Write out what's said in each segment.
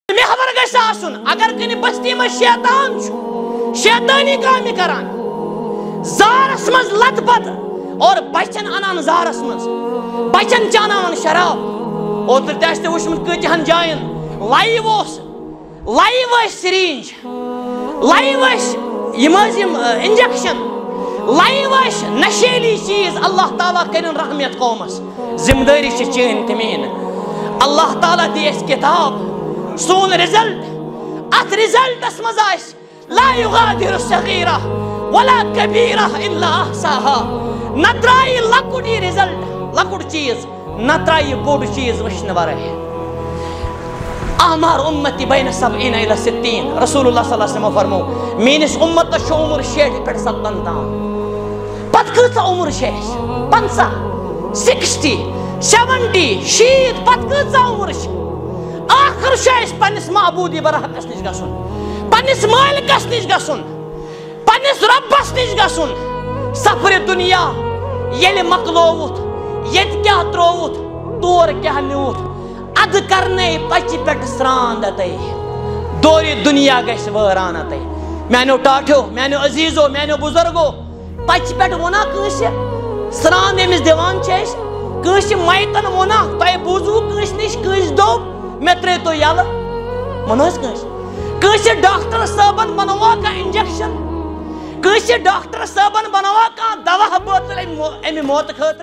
محور گژھِ آسُن اگر کُنہِ بستی منٛز شیطان چھُ شیطٲنی کامہِ کران زارس منٛز لت پت اور بچن انان زارس منٛز بچن چاناوان شراب اوترٕ تہِ آسہِ ژےٚ وٕچھمُت کۭتِہن جاین لایِو ٲسۍ سِرینج لایِو ٲسۍ یِم حظ یِم انجکشن لایِو ٲسۍ نشیلی چیٖز اللہ تعالیٰ کٔرِنۍ رحمیت قومس ذمہٕ دٲری چھِ چٲنۍ تہِ میٛٲنۍ اللہ تعالیٰ دی اَسہِ کِتاب سون رِزلٹ اتھ رِزلٹس منٛز آسہِ لا یُغادِرُ صغیرہ ولا کبیرہ الا احصاہا نہ ترٛایہِ لۄکُٹ یہِ رِزلٹ لۄکُٹ چیٖز نہ ترٛایہِ یہِ بوٚڑ چیٖز وٕچھنہٕ ورٲے اعمار امتی بین 70 الی 60 رسول اللہ صلی اللہ علیہ وسلم فرمو میٲنِس اُمتس چھُ عمر 60 پٮ۪ٹھ 70 تام پتہٕ کۭژاہ عمر چھِ اَسہِ 50 60 70 شیٖت پتہٕ کۭژاہ عمر چھِ آخر چھُ اَسہِ پننِس معبوٗدی برحقس نِش گژھُن پننِس مٲلکس نِش گژھُن پننِس رۄبس نِش گژھُن سفرِ دُنیا ییٚلہِ مۄکلووُتھ ییٚتہِ کیٛاہ ترٛووُتھ تور کیٛاہ نیوٗتھ ادٕ کرنے پچہِ پٮ۪ٹھ سرٛان دتے دورِ دُنیا گژھِ وٲران اتے میانیو ٹاٹھیو میانیو عزیٖزو میانیو بُزرگو پچہِ پٮ۪ٹھ ووٚنا کٲنٛسہِ سرٛان ییٚمِس دِوان چھِ أسۍ کٲنٛسہِ مَیتن ووٚنا تۄہہِ بوٗزوٕ کٲنٛسہِ نِش کٲنٛسہِ دوٚپ مےٚ ترٛٲیتو یَلہٕ ووٚن حظ کٲنٛسہِ ڈاکٹر صٲبن بنووا کانٛہہ انجکشن کٲنٛسہِ ڈاکٹر صٲبن بنووا کانٛہہ دوا بٲتل امہِ موتہٕ خٲطرٕ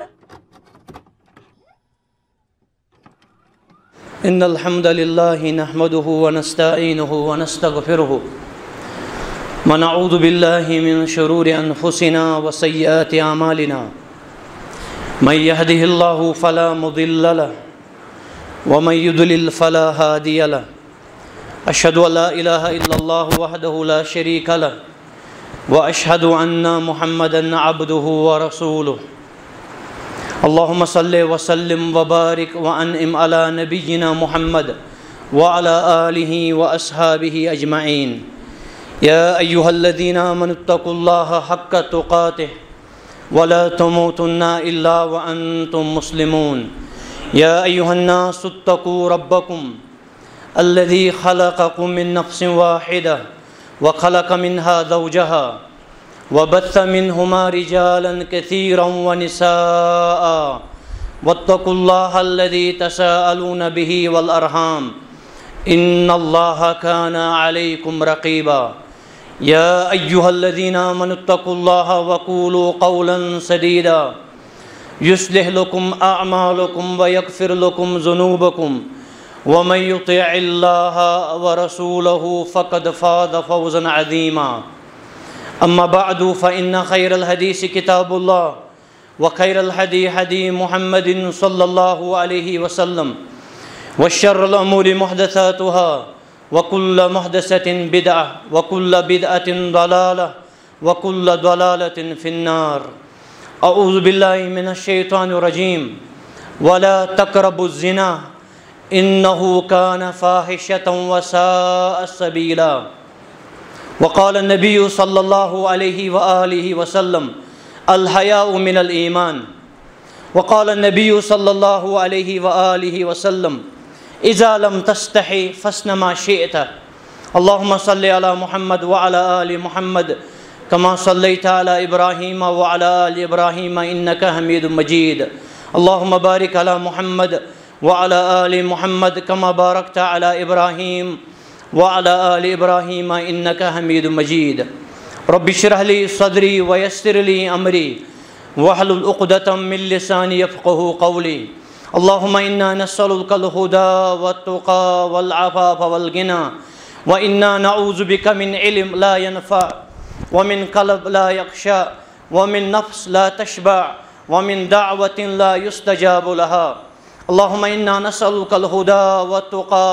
ان الحمد لله نحمده ونستعينه ونستغفره ونعوذ بالله من شرور انفسنا وسيئات اعمالنا من يهده الله فلا مضل له ومن يضلل فلا هادي له اشهد ان لا اله الا الله وحده لا شريك له واشهد ان محمدا عبده ورسوله اللهم صل وسلم وبارك وانعم على نبينا محمد وعلى آله واصحابه اجمعين يا ايها الذين آمنوا اتقوا الله حق تقاته ولا تموتن الا وانتم مسلمون يا ايها الناس اتقوا ربكم الذي خلقكم من نفس واحدة وخلق منها زوجها وبث منهما رجالا كثيرا ونساء واتقوا الله الذي تساءلون به والأرحام إن الله كان عليكم رقيبا يا أيها الذين آمنوا اتقوا الله وقولوا قولا سديدا يصلح لكم أعمالكم ويغفر لكم ذنوبكم ومن يطع الله ورسوله فقد فاز فوزا عظيما أما بعد فإن خير الحديث كتاب الله وخير الهدي هدي محمد صلى الله عليه وسلم وشر الأمور محدثاتها وكل محدثة بدعة وكل بدعة ضلالة وكل ضلالة في النار أعوذ بالله من الشيطان الرجيم ولا تقربوا الزنا إنه كان فاحشة وساء سبيلا وقال النبي صلى الله عليه وآله وسلم الحياء من الإيمان وقال النبي صلى الله عليه وآله وسلم إذا لم تستحي فاصنع ما شئت اللهم صل على محمد وعلى آل محمد كما صليت على إبراهيم وعلى آل إبراهيم إنك حميد مجيد اللهم بارك على محمد وعلى آل محمد كما باركت على إبراهيم وعلى آل إبراهيم إنك حميد مجيد رب اشرح لي صدري ويسر لي أمري واحلل عقدة من لساني يفقهوا قولي اللهم إنا نسألك الهدى والتقى والعفاف والغنى وإنا نعوذ بك من علم لا ينفع ومن قلب لا يخشع ومن نفس لا تشبع ومن دعوة لا يستجاب لها اللهم إنا نسألك الهدى والتقى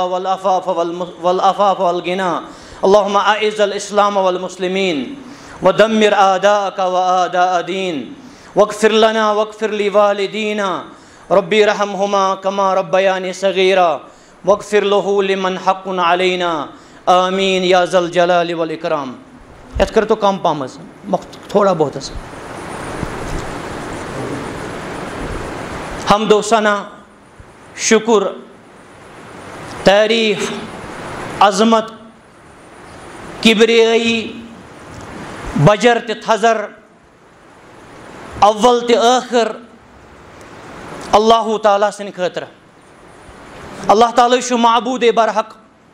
والعفاف والغنى اللهم أعز الإسلام والمسلمين ودمر أعداءك وأعداء دين واغفر لنا واغفر لوالدينا ربي ارحمهما كما ربياني صغيرا واغفر له لمن حق علينا آمين يا ذا الجلال والإكرام یتھ کرتو کم پہم تھوڑا بہت حمد و ثنا شکر تعریف عظمت کبریائی بجر تہ تھزر اول تہ آخر اللہ تعالیٰ سن خاطر اللہ تعالیٰ چھُ معبوٗد برحق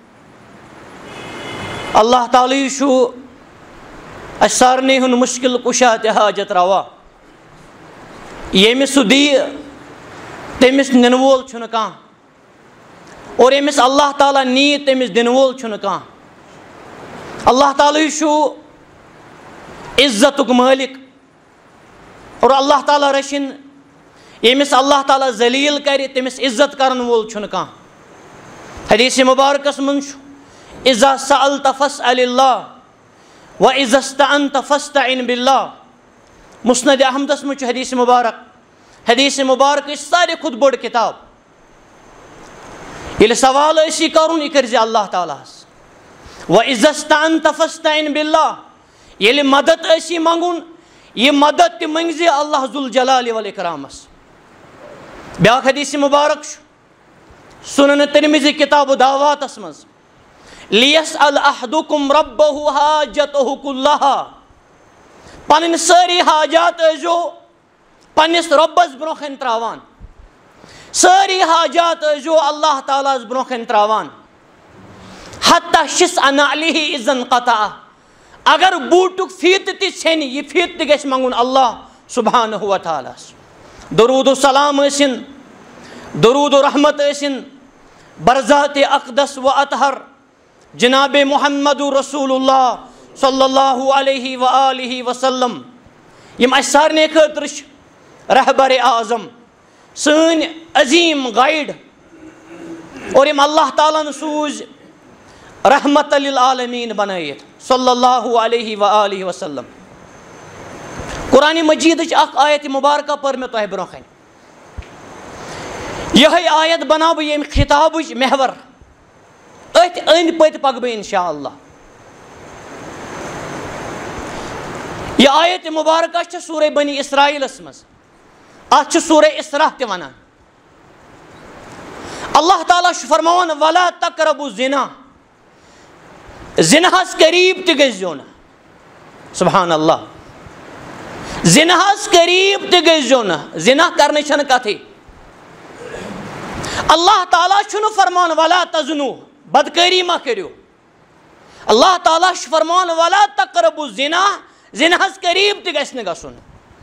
اللہ تعالیٰ چھُ اَسہِ سارنٕے ہُنٛد مُشکِل کُشا تہِ حاجت روا ییٚمِس سُہ دِیہِ تٔمِس نِنہٕ وول چھُنہٕ کانٛہہ اور ییٚمِس اللہ تعالیٰ نِیہِ تٔمِس دِنہٕ وول چھُنہٕ کانٛہہ اللہ تعالیٰ چھُ عزتُک مٲلِک اور اللہ تعالیٰ رٔچھِنۍ ییٚمِس اللہ تعالیٰ ذلیٖل کرِ تٔمِس عزت کرن وول چھُنہٕ کانٛہہ حدیث مبارکس منٛز چھُ اِذا سألت فاسأل اللہ وإذا استعنت فاستعن باللہ مسند احمدس منٛز چھُ حدیث مبارک چھِ ساروی کھۄتہٕ بٔڑ کِتاب ییٚلہِ سوال ٲسی کرُن یہِ کٔرزِ اللہ تعالیٰ ہس وإذا استعنت فاستعن باللہ ییٚلہِ مدد ٲسی منٛگُن یہِ مدد تہِ منٛگزِ اللہ ذوالجلال والاکرامس بیاکھ حدیث مبارک چھُ سنن ترمذی کتاب دعواتس منٛز لیسأل احدکم ربہ حاجتہ کلہا پنٕنۍ سٲری حاجات ٲسۍزیو پننس رۄبس برونٛہہ کَنہِ تراوان سٲری حاجات ٲسۍزیو اللہ تعالیٰ ہس برونٛہہ کَنہِ تراوان حتی شِسع نعلہ اذا انقطع اگر بوٗٹُک فیٖتہٕ تہِ ژھیٚنہِ یہِ فیٖتہٕ تہِ گژھِ منٛگُن اللہ سبحانہ وتعالیٰ ہس درود و سلام ٲسِن درود و رحمت ٲسِن برذات اقدس و اطہر جناب محمد رسول اللہ صلی اللہ علیہ وآلہ وسلم یم اَسہِ سارنٕے خٲطرٕ چھِ رہبر اعظم سٲنۍ عظیٖم گایڈ اور یم اللہ تعالیٰ ہن سوٗزۍ رحمت للعالمیٖن بنٲیِتھ صلی اللہ علیہ وآلہ وسلم قرآن مجیدٕچ اکھ آیت مبارکہ پٔر مےٚ تۄہہِ برونٛہہ کَنہِ یِہے آیت بناو بہٕ ییٚمہِ خطابٕچ محور أتھۍ أنٛدۍ پٔتۍ پکہٕ بہٕ انشاء اللہ یہ آیت مبارکہ چھِ سورہ بنی اسرائیلس منٛز اتھ چھُ سورہ اسراء تہِ ونان اللہ تعالیٰ چھُ فرماوان ولا تقربوا الزنا زِناہس قریٖب تہِ گٔژھزیو نہٕ سبحان اللہ زِناہس قریٖب تہِ گٔژھزیو نہٕ زِنا کرنٕچ چھنہٕ کتھٕے اللہ تعالیٰ چھُنہٕ فرمان ولا تزنو بدکٲری ما کٔرِو اللہ تعالیٰ چھُ فرمان ولا تقربوا الزنا زِناہس قریٖب تہِ گژھِ نہٕ گژھُن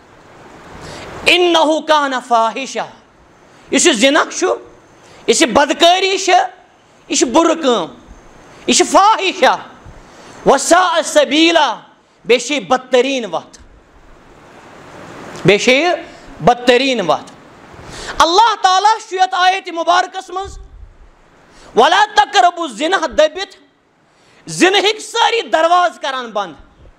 انہ کان فاحشہ یُس یہِ زِنا چھُ یُس یہِ بدکٲری چھِ یہِ چھِ بُرٕ کٲم یہِ چھِ فاحشہ وساء سبیلا بیٚیہِ چھِ یہِ بدتریٖن وتھ بیٚیہِ چھِ یہِ بدتریٖن وتھ اللہ تعالیٰ چھُ یتھ آیت مبارکس منٛز ولا تقربوا الزنا دٔپِتھ زِنہٕکۍ سٲری درواز کران بنٛد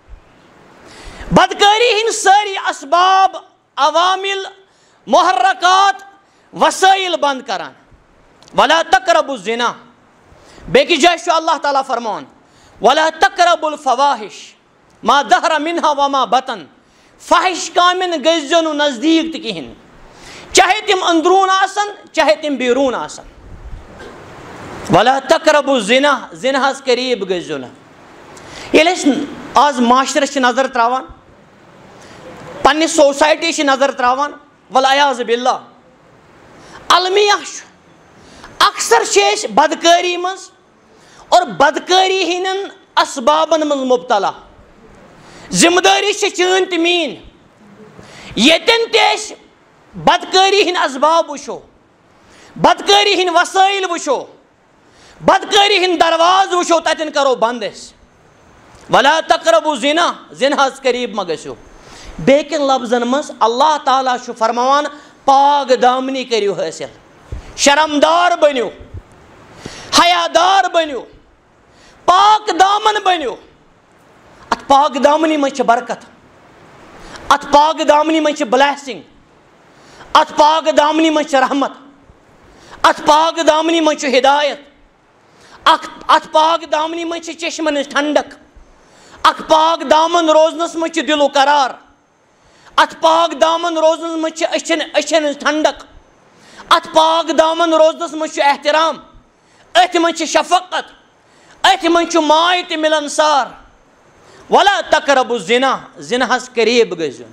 بدکٲری ہٕنٛدۍ سٲری اسباب عوامل محرکات وسٲیِل بنٛد کران ولا تقربوا الزنا بیٚکِس جایہِ چھُ اللہ تعالیٰ فرمان ولا تقربوا الفواحش ما ظہر منها وما بطن فحش کامٮ۪ن گٔژھزیو نہٕ نزدیٖک تہِ کِہیٖنۍ چاہے تِم أنٛدروٗن آسن چاہے تِم بیروٗن آسن ولا تقربوا الزنا زِناہس قریٖب گٔژھزیو نہٕ ییٚلہِ أسۍ آز معاشرس چھِ نظر تراوان پننہِ سوسایٹی چھِ نظر تراوان والعیاذ باللہ المیہ چھُ اکثر چھِ أسۍ بدکٲری منٛز اور بدکٲری ہٕنٛدٮ۪ن اسبابن منٛز مبتلا ذمہٕ دٲری چھِ چٲنۍ تہٕ میٲنۍ ییٚتٮ۪ن تہِ أسۍ بدکٲری ہٕنٛدۍ اسباب وٕچھو بدکٲری ہٕنٛدۍ وسٲیِل وٕچھو بدکٲری ہٕنٛدۍ درواز وٕچھو تتٮ۪ن کرو بنٛد أسۍ ولا تقربوا الزنا زِناہس قریٖب مہ گٔژھِو بیٚکٮ۪ن لفظن منٛز اللہ تعالیٰ چھُ فرماوان پاک دامنی کٔرِو حٲصِل شرمدار بٔنِو حیادار بٔنِو پاک دامن بٔنِو اتھ پاک دامنی منٛز چھِ برکت اتھ پاک دامنی منٛز چھِ بلیسنگ اتھ پاک دامنی منٛز چھِ رحمت اتھ پاک دامنی منٛز چھُ ہدایت اتھ پاک دامنی منٛز چھِ چشمن ہٕنٛز ٹھنڈک اتھ پاک دامن روزنس منٛز چھُ دِلُک قرار اتھ پاک دامن روزنس منٛز چھِ أچھن ہٕنٛز ٹھنڈک اتھ پاک دامن روزنس منٛز چھُ احترام أتھۍ منٛز چھِ شفقت من چھ ماے تہ ملنسار ولا تقربوا الزنا زناہس قریب گژھِو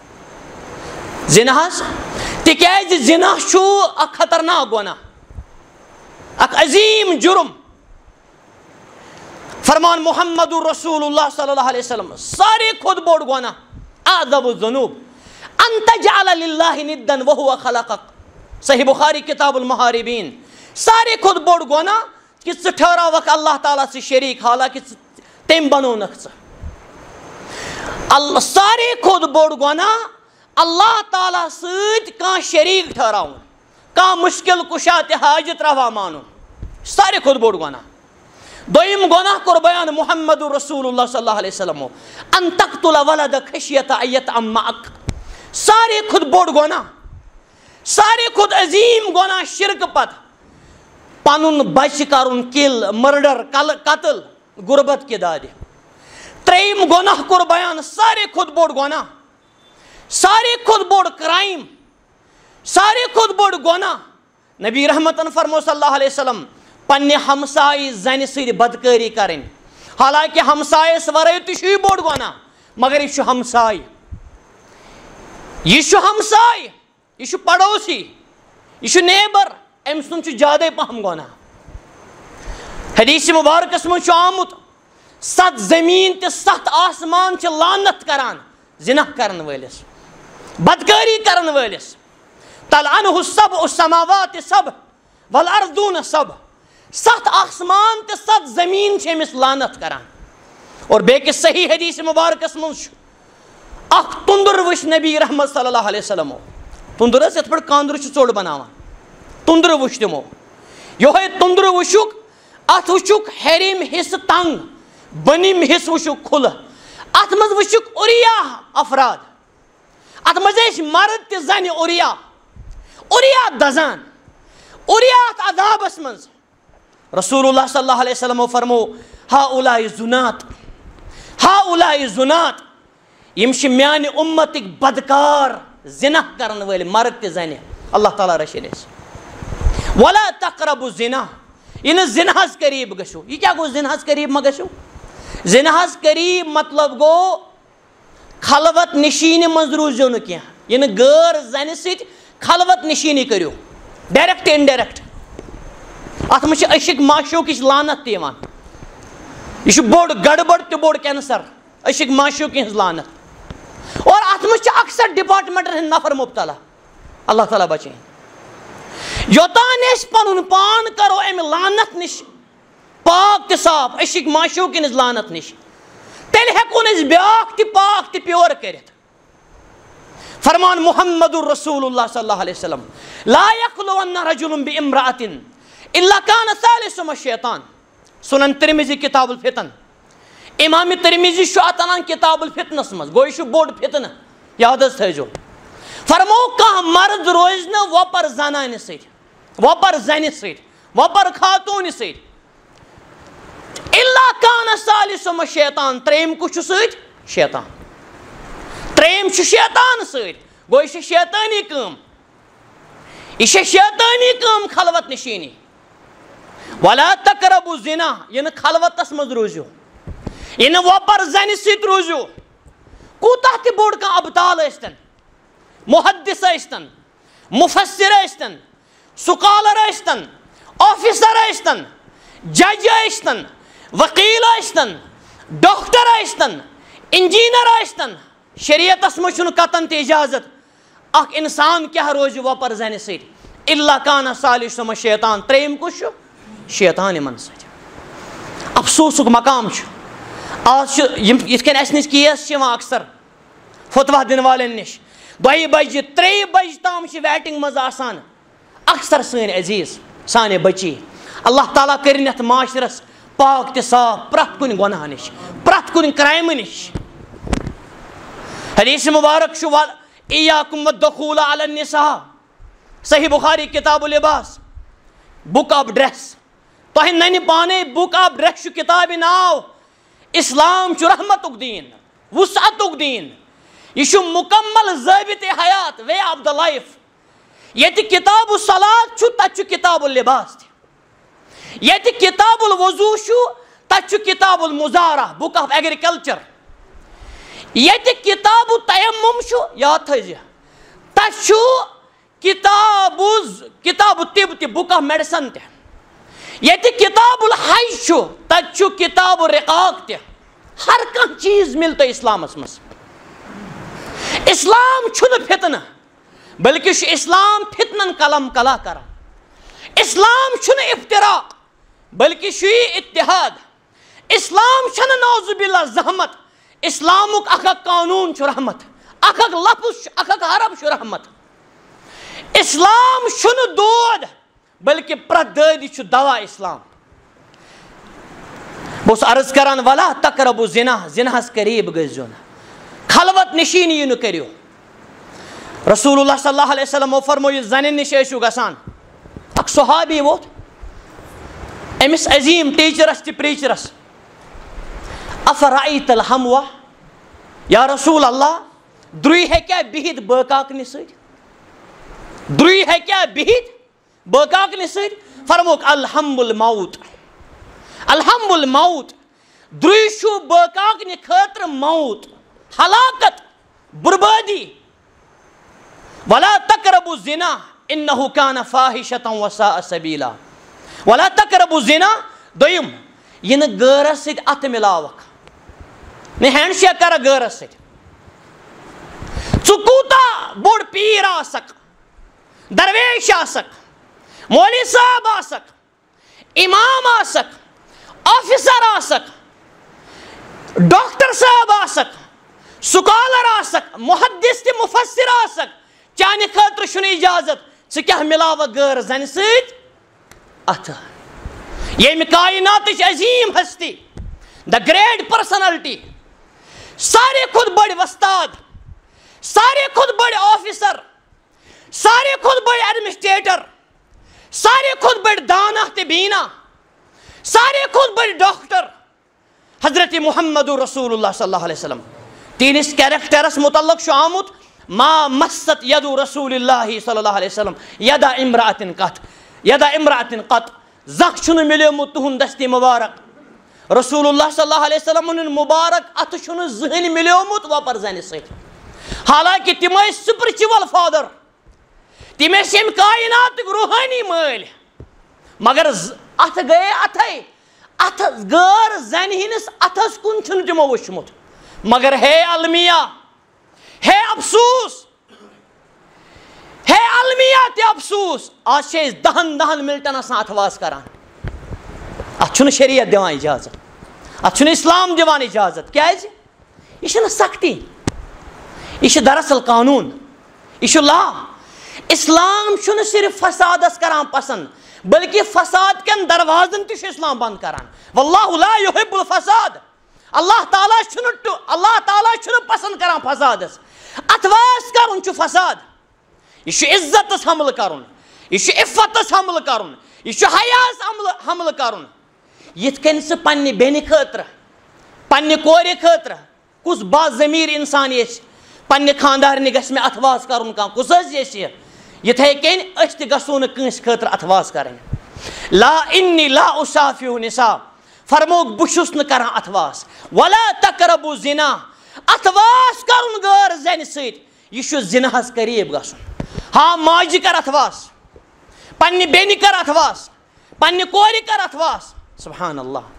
زناہس تکیازِ زنا چھُ اکھ خطرناک گناہ اکھ عظیم جرم فرمان محمد رسول اللہ صلی اللہ علیہ وسلم سارے کھوت بوڑ گناہ اعظم الذنوب ان تجعل للہ ندا وهو خلقک صحیح بخاری کتاب المحاربین سارے کھوت بوڑ گناہ کہ ژٕ ٹھہراوکھ اللہ تعالیٰ سے شریک حالانکہ تٔمۍ بنونکھ ژٕ سارے کھوت بوڑ گناہ اللہ تعالیٰ سۭتۍ کانٛہہ شریک ٹھہراوُن کانٛہہ مشکل کشا تہِ حاجت روا مانُن سارے کھوت بوڑ گناہ دویم گناہ کوٚر بیان محمد رسول اللہ صلی اللہ علیہ وسلم ان تقتل ولدک خشیت ان یطعم معک سارے کھوت بوڑ گناہ سارے کھوت عظیم گناہ شرک پتہٕ پنُن بچہ کرُن کل مرڈر قتل غربت کے دادِ ترٛیٚیِم گناہ کوٚر بیان سارے کھوت بوڑ گناہ سارے کھوت بوڑ کرائم سارے کھوت بوڑ گناہ نبی رحمتن فرمو صلی اللہ علیہ وسلم پنہ ہمسائی زنہِ سۭتۍ بدکٲری کرٕنۍ حالانکہ ہمسایس ورٲے تہِ چھُ یہِ بوڑ گناہ مگر یہِ چھُ ہمساے یہ ہمسائے یہ پڑوسی یہ نیبر ام سن زیادہ پہم گناہ حدیث مبارکس من آمت 7 زمین تہ 7 آسمان لانت کران زنا کرن ولس بدکاری کرن ولس تلعنہ السبع السماوات سبع والارضون سبع 7 آسمان تہ 7 زمین امس لانت کران اور بیکس صحیح حدیث مبارکس من اخ تندر وش نبی رحمت صلی اللہ علیہ وسلم تندر یت پہ کاندر ژوٚڑ بناوان تندر وش تمو یہ تندر وشک ات وچک ہیرم حصہ تنگ بنم حصہ وشک کھل ات مز وشک اوریا افراد ات مز مرد تہ زن اوریا دزان اوریا ات عذابس مز رسول اللہ صلی اللہ علیہ وسلم فرمو ہؤلاء زنات یم چھ میانہ امتک بدکار زنا کرن ول مرد تہ زنہ اللہ تعالیٰ رچھن اس ولا تقربوا الزنا یہ زناہس قریب گژھو یہ کیا گو زناہس قریب ما گژھو زناہس قریب مطلب گو خلوت نشین مز روزو نہ کینٛہہ یہ غیر زنہ سۭتۍ خلوت نشینی کریو ڈائریکٹ انڈائریکٹ ات مجھ عشق معشوقٕچ لانت تہ یوان یہ بوڑ گڑبڑ تہ بوڑ کینسر عشق معشوقی ہز لانت اور ات مجھ اکثر ڈپارٹمنٹن ہند نفر مبتلا اللہ تعالیٰ بچائیں یوتان اس پنن پان کرو ام لانت نش پاک تہ صاف عشق معشوقی ہز لانت نش تیل ہیکون اس بیاکھ تہ پاک تہ پیور کرت فرمان محمد رسول اللہ صلی اللہ علیہ وسلم لا یخلون رجل بامرأة الا کان ثالثهما الشیطان سنن ترمذی کتاب الفتن امام ترمذی اتنان کتاب الفتنس مز گو یہ بوڑ فتنہ یاد تھو فرمو کانٛہہ مرد روز نہ وپر زنانہ سۭتۍ وپر زنہِ سۭتۍ وپر خاتون سۭتۍ الا کان ثالثهما الشیطان ترٛیٚیِم کُس چھُ سۭتۍ شیطان ترٛیٚیِم چھُ شیطان سۭتۍ گو یہ شیطانی کٲم یہ شیطانی کٲم خلوت نشینی ولا تقربوا الزنا یہ خلوتس مز روزو یہ وپر زنہِ سۭتۍ روزو کوتاہ تہ بوڑ کانٛہہ ابدال ٲسۍتن محدث ٲسۍتن مفسر ٲسۍتن سکالر ٲسۍتن آفیسر ٲسۍتن جج ٲسۍتن وکیل ٲسۍتن ڈاکٹر ٲسۍتن انجینئر ٲسۍتن شریعتس مز چھُنہٕ قطن تہِ اجازت اکھ انسان کیاہ روزِ وپر زنہِ سۭتۍ الا کان ثالثهما الشیطان ترٛیٚیِم کُس چھُ شیطان یمن سۭتۍ افسوسُک مقام چھُ آج یِتھ کٔنۍ اَسہِ نِش کیس چھِ یِوان اکثر فتوا دِنہٕ والٮ۪ن نِش 2 بجہِ 3 بجہِ تام چھِ ویٹنگ منٛز آسان اکثر سٲنۍ عزیٖز سانے بچی اللہ تعالیٰ کٔرِنۍ یتھ معاشرس پاک تہِ صاف پرٛٮ۪تھ کُنہِ گۄناہ نِش پرٛٮ۪تھ کُنہِ کرٛایمہٕ نِش حدیث مبارک چھُ ایاکم والدخول علی النساء صحیح بخاری کتاب اللباس بک آف ڈریس تۄہہِ ننہِ پانے بک آف ڈریس چھُ کتابہِ ناو اسلام چھُ رحمتُک دیٖن وسعتُک دیٖن یہ چھُ مکمل ضٲبطِ حیات وے آف دا لائف ییٚتہِ کتاب الصلاۃ چھُ تتہِ چھُ کتاب اللباس تہِ ییٚتہِ کتاب الوضوٗ چھُ تچ کتاب المزارع بک آف ایگریکلچر یہ کتاب تیمم یاد تھزِ تچ کتاب الطب تہ بک آف میڈیسن تہ یہ کتاب الحج تچ کتاب الرقاق تہ ہر کانٛہہ چیز ملتا اسلامس مز اسلام چھُنہٕ فتنہ بلکہ اسلام فتنن قلم کلا کران اسلام چھُنہٕ افتراق بلکہ یہ اتحاد اسلام چھنہٕ نعوذ باللہ زحمت اسلامک اکھ قانون چھُ رحمت اکھ لفظ اکھ حرف چھُ رحمت اسلام چھُنہٕ دود بلکہ پرٛٮ۪تھ دٲدی چھُ دوا اسلام بہٕ اوسُس عرض کران ولا تقربوا زنا زناہس قریب گٔژھۍزیو نہٕ خلوت نشیٖنی یہِ نہٕ کٔرِو رسول اللہ صلی اللہ علیہ وسلم فرمو یہِ زنٮ۪ن نِش ٲسِو گژھان اکھ صحابی ووت أمِس عظیٖم ٹیٖچرس تہِ پریٖچرس افرأیت الحموا یا رسول اللہ درُے ہیٚکیٛاہ بِہِتھ بٲکاکنہِ سۭتۍ درُے ہیٚکیٛاہ بِہِتھ بٲکاکنہِ سۭتۍ فرموکھ الحم الموت الحم الموت درُے چھُ بٲکاکنہِ خٲطرٕ موت ہلاکت بربٲدی ولا تقربوا الزنا انه كان فاحشة وساء سبيلا ولا تقربوا الزنا دوٚیِم یہِ نہٕ غٲرس سۭتۍ اَتھٕ مِلاوکھ نہٕ ہینڈ شیک کرکھ غٲرس سۭتۍ ژٕ کوٗتاہ بوٚڑ پیٖر آسکھ درویش آسکھ مولوی صٲب آسکھ امام آسکھ آفیسر آسکھ ڈاکٹر صٲب آسکھ سکالر آسکھ محدث تہِ مفسر آسکھ چانہِ خٲطرٕ چھُنہٕ اجازت ژٕ کیٛاہ مِلاوکھ غٲر زنہِ سۭتۍ اَتھٕ ییٚمہِ کایناتٕچ عظیٖم ہستی دا گریٹ پرسنلٹی ساروی کھۄتہٕ بٔڑۍ وۄستاد ساروی کھۄتہٕ بٔڑۍ آفیسر ساروی کھۄتہٕ بٔڑۍ ایڈمنسٹریٹر ساروی کھۄتہٕ بٔڑۍ دانا تہٕ بیٖنا ساروی کھۄتہٕ بٔڑۍ ڈاکٹر حضرت محمد رسول اللہ صلی اللہ علیہ وسلم تہنٛدِس کیریکٹرس متعلق چھُ آمُت ما مست ید رسول اللہ صلی اللہ علیہ وسلم یدا امرأتن قط زانٛہہ چھُنہٕ مِلیومُت تُہُنٛد دستی مبارک رسول اللہ صلی اللہ علیہ وسلم مبارک اتھٕ چھُنہٕ زٕہٕنۍ مِلیومُت وۄپر زنہِ سۭتۍ حالانکہ تِم ٲسۍ سپرچُول فادر تِم ٲسۍ ییٚمہِ کایناتٕکۍ روحٲنی مٲلۍ مگر اتھٕ گٔیے اتھے اتھٕ غٲر زنہِ ہِنٛدِس اتھس کُن چھُنہٕ تِمو وٕچھمُت مگر ہے المیہ ہے افسوس ہے المیہ تہِ افسوس آز چھِ أسۍ دہن منٹن آسان اتھواس کران اتھ چھُنہٕ شریعت دِوان اجازت اتھ چھُنہٕ اسلام دِوان اجازت کیازِ یہِ چھنہٕ سختی یہ دراصل قانون یہ لا اسلام چھُنہٕ صرف فسادس کران پسند بلکہ فساد کن دروازن تہِ چھُ اسلام بند کران واللہ لا يحب الفساد اللہ تعالیٰ چھُنہٕ پسند کران فسادس اتھواس کرُن چھُ فساد یہ چھُ عزتس حملہٕ کرُن یہ چھُ عفتس حملہٕ کرُن یہ چھُ حیاس حملہٕ کرُن یِتھ کٔنۍ سُہ پننہِ بیٚنہِ خٲطرٕ پننہِ کورِ خٲطرٕ کُس با ضمیٖر انسان یژھِ پننہِ خاندارنہِ گژھِ مےٚ اتھواس کرُن کانٛہہ کُس حظ یژھِ یِتھے کٔنۍ أسۍ تہِ گژھو نہٕ کٲنٛسہِ خٲطرٕ اتھواس کرٕنۍ لا انی لا اُصافِحُ نساء فرموکھ بہٕ چھُس نہٕ کران اتھواس ولا تقربوا زنا اتھواس کرُن غٲر زنہِ سۭتۍ یہِ چھُ زِناہس قریٖب گژھُن ہاں ماجہِ کر اتھواس پننہِ بیٚنہِ کر اتھواس پننہِ کورِ کر اتھواس سبحان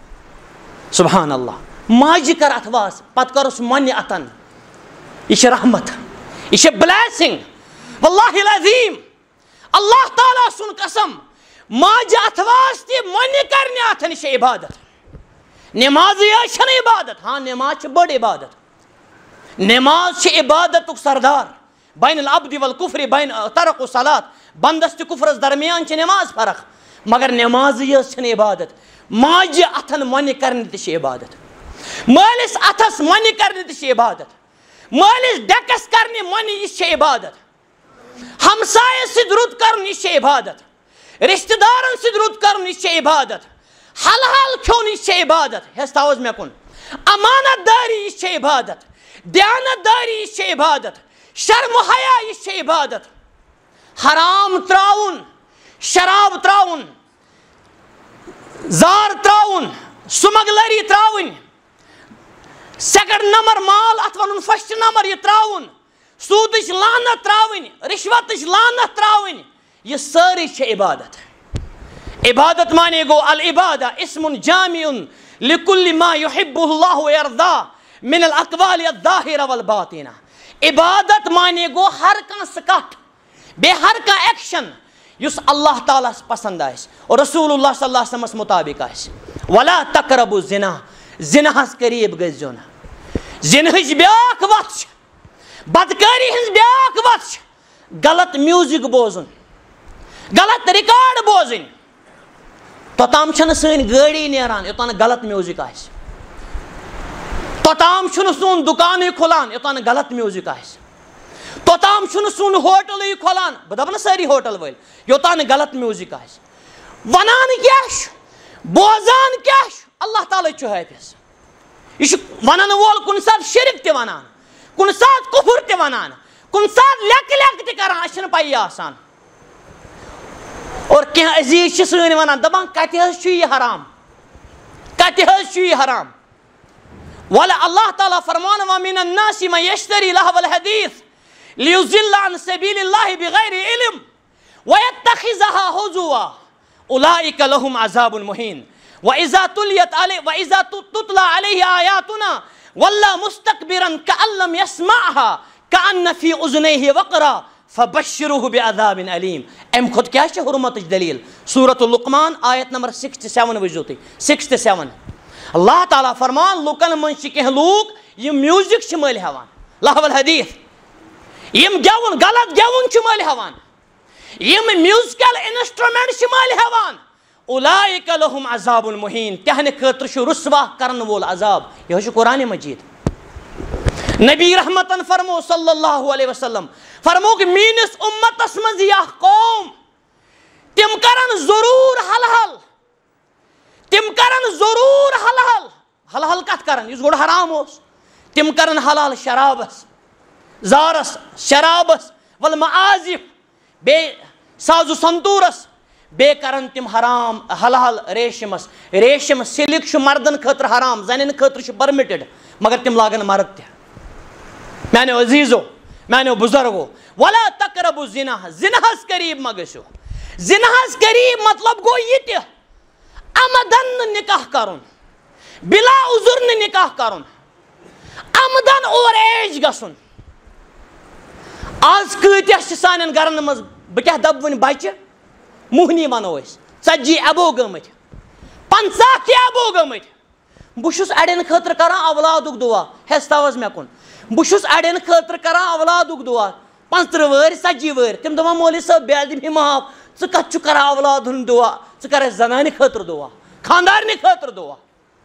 اللہ ماجہِ کر اتھواس پتہٕ کرُس مۄنہِ اتھن یہ چھِ رحمت یہ چھِ بلیسنگ واللہ العظیم اللہ تعالیٰ سُنٛد قسم ماجہِ اتھواس تہِ مۄنہِ کرنہِ اتھن یہِ چھِ عبادت نمازٕے یٲژ چھنہٕ عبادت ہاں نماز چھِ بٔڑ عبادت نماز چھِ عبادتُک سردار بین العبدِ والکفرِ بین ترک الصلاۃ بندس تہِ کفرس درمیان چھِ نماز فرق مگر نمازٕے یٲژ چھنہٕ عبادت ماجہِ اتھن مۄنہِ کرنہِ تہِ چھِ عبادت مٲلِس اتھس مۄنہِ کرنہِ تہِ چھِ عبادت مٲلِس ڈیکس کرنہِ مۄنہِ یہِ چھِ عبادت ہمسایس سۭتۍ رُت کرُن یہِ چھِ عبادت رشتہٕ دارن سۭتۍ رُت کرُن یہِ چھِ عبادت حلال کھیوٚن یہِ چھِ عبادت ہیٚس تھاو حظ مےٚ کُن امانت دٲری یہِ چھِ عبادت دیانت دٲری یہِ چھِ عبادت شرم حیا یہِ چھِ عبادت حرام تراوُن شراب تراوُن زار تراوُن سمگلری تراؤن سیکنڈ نمبر مال ات ون فرسٹ نمبر یہ تراؤن سودچ لانت تراؤن رشوتچ لانت تراؤن یہ ساری چھ عبادت عبادت مانے گو العبادہ اسم جامع لکل ما يحبه اللہ ويرضاه من الاقوال الظاہرہ والباطنہ عبادت مانے گو ہر کان سکت بے ہر کا ایکشن یس اللہ تعالیٰ پسند آئیس اور رسول اللہ صلی اللہ علیہ وسلم مطابق آئیس ولا تقربوا الزنا زناہس قریب گزیو نا زنہج بیاک وقت بدکاری ہنز بیاک وقت غلط میوزک بوزن غلط ریکارڈ بوزن توتام چھن سن گاڑی نیران یوتان غلط میوزک آئیس توتام چھن سون دکان کھلان یوتان غلط میوزک آئیس توتام چھن سون ہوٹل کھولان بہ دپن ساری ہوٹل ول یوتان غلط میوزک آئیس ونان کیا بوزان کیا اللہ تعالیٰ چھُ حافظ یہ ونان وول کن سات شرک تہ ونان کن سات کفر تہ ونان کن سات لیک لیک تہ کران اچھن پائی آسان اور کیا عزیز چھ سن ونان دپان کتہ حظ چھُ یہ حرام کتہ حظ چھُ یہ حرام ولا اللہ تعالیٰ فرمان ومن الناس من یشتری لہو الحدیث لیضل عن سبیل اللہ بغیر علم ویتخذها ہزوا اولئک لهم عذاب مہین وَإِذَا تُتْلَى عَلَيْهِ آيَاتُنَا وَلَّا مُسْتَكْبِرًا كَأَن لَّمْ يَسْمَعْهَا كَأَنَّ فِي أُذُنَيْهِ وَقْرًا فَبَشِّرْهُ بِعَذَابٍ أَلِيمٍ ایم خود کیا ہے حرمتچ دلیل سورۃ اللقمان آیت نمبر 67 وجو تھی 67 اللہ تعالیٰ فرمان لوکن من چھ کینٛہہ لوک یم میوزک چھ مٔلۍ ہاوان لہو الحدیث یم گیوُن غلط گیوُن چھ مٔلۍ ہاوان یم میوزکل انسٹرومنٹ چھ مٔلۍ ہاوان اولئک لہم عذاب مہین تہنہ خاطر چھ رسوا کرن وول عذاب یہ چھ قرآن مجید نبی رحمتن فرمو صلی اللہ علیہ وسلم فرمو کہ مینس امتس مز یہ قوم تم کرن ضرور حل حل تم کرن ضرور حل حل حل حل کت کرن اس گوڑ حرام ہوس تم کرن حلال شرابس زارس شرابس والمعازف بے سازو سنتورس بے کرن تم حرام حلال ریشمس ریشم سلک چھ مردن خاطر حرام زنن خاطر چھ پرمٹڈ مگر تم لاگن مرد تہ میانے عزیزو میانے بزرگو ولا تقربوا الزنا زناہس قریب ما گژھو زناہس قریب مطلب گو یہ تہ عمدن نکاح کرن بلا عذر نکاح کرن عمدن اور ایج گژھن آز کۭتیاہ چھ سانٮ۪ن گرن منٛز بہٕ کیٛاہ دَپہٕ وۄنۍ بچہِ موہنی ونو أسۍ 40 ایبو گٔمٕتۍ 50 تہِ ایبو گٔمٕتۍ بہٕ چھُس اڑٮ۪ن خٲطرٕ کران اولادُک دعا ہٮ۪س تھاو حظ مےٚ کُن بہٕ چھُس اڑٮ۪ن خٲطرٕ کران اولادُک دعا 35 وٲرۍ 40 وٲرۍ تِم دپان مولوی صٲب بے دِمہی معاف ژٕ کتھ چھُکھ کران اولاد ہُنٛد دعا ژٕ کر اَسہِ زنانہِ خٲطرٕ دعا خاندارنہِ خٲطرٕ دعا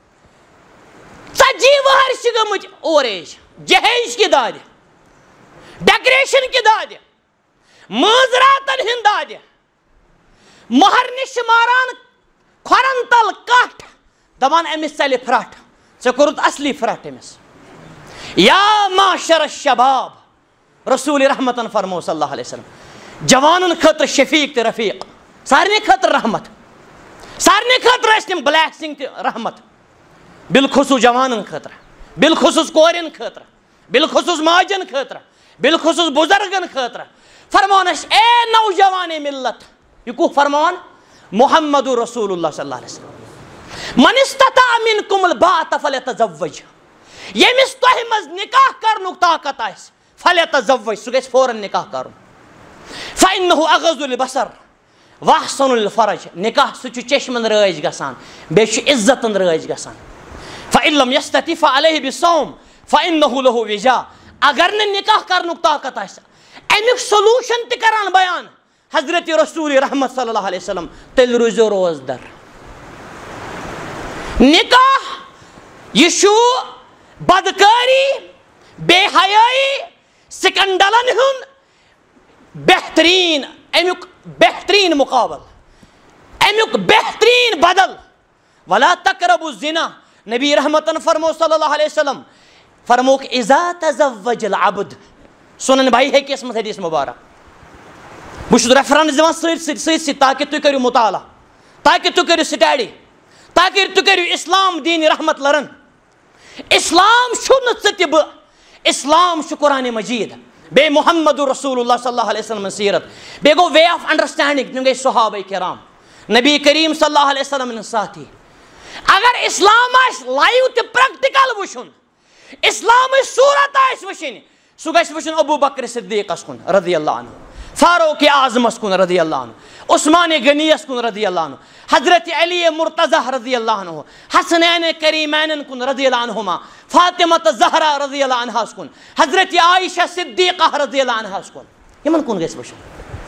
40 وٕہٕرۍ چھِ گٔمٕتۍ اور ایج جہیز کہِ دادِ ڈیکریشن کہِ دادِ مٲنٛزراتن ہٕنٛدۍ دادِ مہرنہِ چھِ ماران کھۄرن تل کٹھ دپان أمِس ژلہِ پھرٹھ ژےٚ کوٚرُتھ اصلی پھرٹھ أمِس یا معاشر الشباب رسول رحمتن فرمو صلی اللہ علیہ وسلم جوانن خاطر شفیق تہ رفیق سارنٕے خٲطرٕ رحمت سارنٕے خٲطرٕ ٲسۍ تِم بلیسنگ تہ رحمت بالخصوٗص جوانن خٲطرٕ بالخصوٗص کورٮ۪ن خٲطرٕ بالخصوٗص ماجن خٲطرٕ بالخصوٗص بُزرگن خٲطرٕ فرمون اَسہِ اے نوجوان ملت یہ کو فرمان محمد رسول اللہ صلی اللہ علیہ وسلم من استطاع منکم الباءۃ فلیتزوج ییٚمِس تۄہہِ منٛز نکاح کرنُک طاقت آسہِ فلیتزوج سُہ گژھِ فوراً نکاح کرُن فإنه اغض للبصر واحسن للفرج نکاح سُہ چھُ چشمن رٲزۍ گژھان بیٚیہِ چھُ عزتن رٲزۍ گژھان فإن لم يستطع فعليه بالصوم فإنه له وجاء اگر نہٕ نکاح کرنُک طاقت آسہِ امیُک سولوشن تہِ کران بیان حضرت رسول رحمت صلی اللہ علیہ وسلم تیل روزو روزدر نکاح یہ چھُ بدکاری بے حیائی سکنڈلن ہُنٛد بہترین امیُک بہترین مقابل امیُک بہترین بدل ولا تقربوا الزنا نبی رحمتن فرمو صلی اللہ علیہ وسلم فرموک اذا تزوج العبد سنن بھائی ہے کس حدیث مبارک بہٕ چھُس ریفرنس دِوان سۭتۍ سۭتۍ تاکہِ تُہۍ کٔرِو مطالعہ تاکہِ تُہۍ کٔرِو سٹڈی تاکہ تُہۍ کٔرِو اسلام دین رحمت لرن. اسلام چھُنہٕ ژٕ تہِ بہٕ, اسلام چھُ قرآنِ مجیٖد, بیٚیہِ محمد رسول اللہ صلی اللہ علیہ وسلم سیرت, بیٚیہِ گوٚو وے آف انڈرسٹینڈنگ, تِم گٔے صحابہ کرام, نبی کریم صلی اللہ علیہ وسلم ساتھی. اگر اسلام آسہِ لایو تہِ پریکٹِکل وٕچھُن, اسلامٕچ صوٗرت آسہِ وٕچھِنۍ, سُہ گژھِ وٕچھُن ابوٗ بکر صدیقس کُن رضی اللہ عنہ, فاروق اعظمس کُن رضی اللہ عنہ, عثمان غنیس کُن رضی اللہ عنہ, حضرت علی مرتضیٰ رضی اللہ عنہ, حسنین کریمین کُن رضی اللہ عنہما, فاطمہ زہرا رضی اللہ عنہس کُن, حضرت عائشہ صدیقہ رضی اللہ عنہس کُن, یِمن کُن گژھِ وٕچھُن.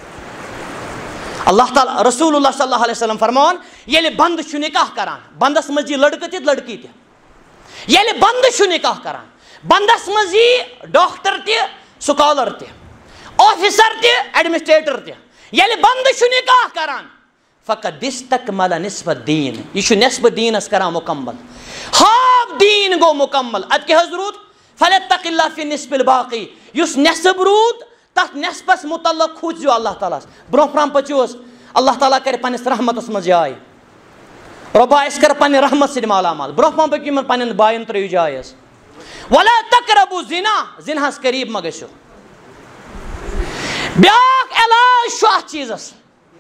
اللہ تعالیٰ رسول اللہ صلی اللہ علیہ وسلم فرمان, ییٚلہِ بنٛدٕ چھُ نکاح کران, بنٛدس منٛز یی لڑکہٕ تہِ لڑکی تہِ, ییٚلہِ بنٛدٕ چھُ نکاح کران, بنٛدس منٛز یی ڈاکٹر تہِ سکالر تہِ, آفیسر تہِ ایڈمنسٹریٹر تہِ, ییٚلہِ بنٛدٕ چھُ نکاح کران, فقط استکمل نصف الدین, یہ چھُ نصف دیٖنس کران مکمل, ہاف دیٖن گوٚو مکمل. ادٕ کیٛاہ حظ روٗد, فلیتق اللہ فی النصف الباقی, یُس نصف روٗد تتھ نصفس متعلق کھوٗژِو اللہ تعالیٰ ہس. برونٛہہ برونٛہہ پٔچِو حظ, اللہ تعالیٰ کرِ پننِس رحمتس منٛز جاے, رۄبا أسۍ کر پننہِ رحمت سۭتۍ مالا مال. برونٛہہ برونٛہہ پٔکِو یِمن پننٮ۪ن باین ترٲیِو جاے حظ. ولا تقربوا زنا, زِناہس قریٖب مہ گٔژھِو. بیٛاکھ علاج چھُ اتھ چیٖزس,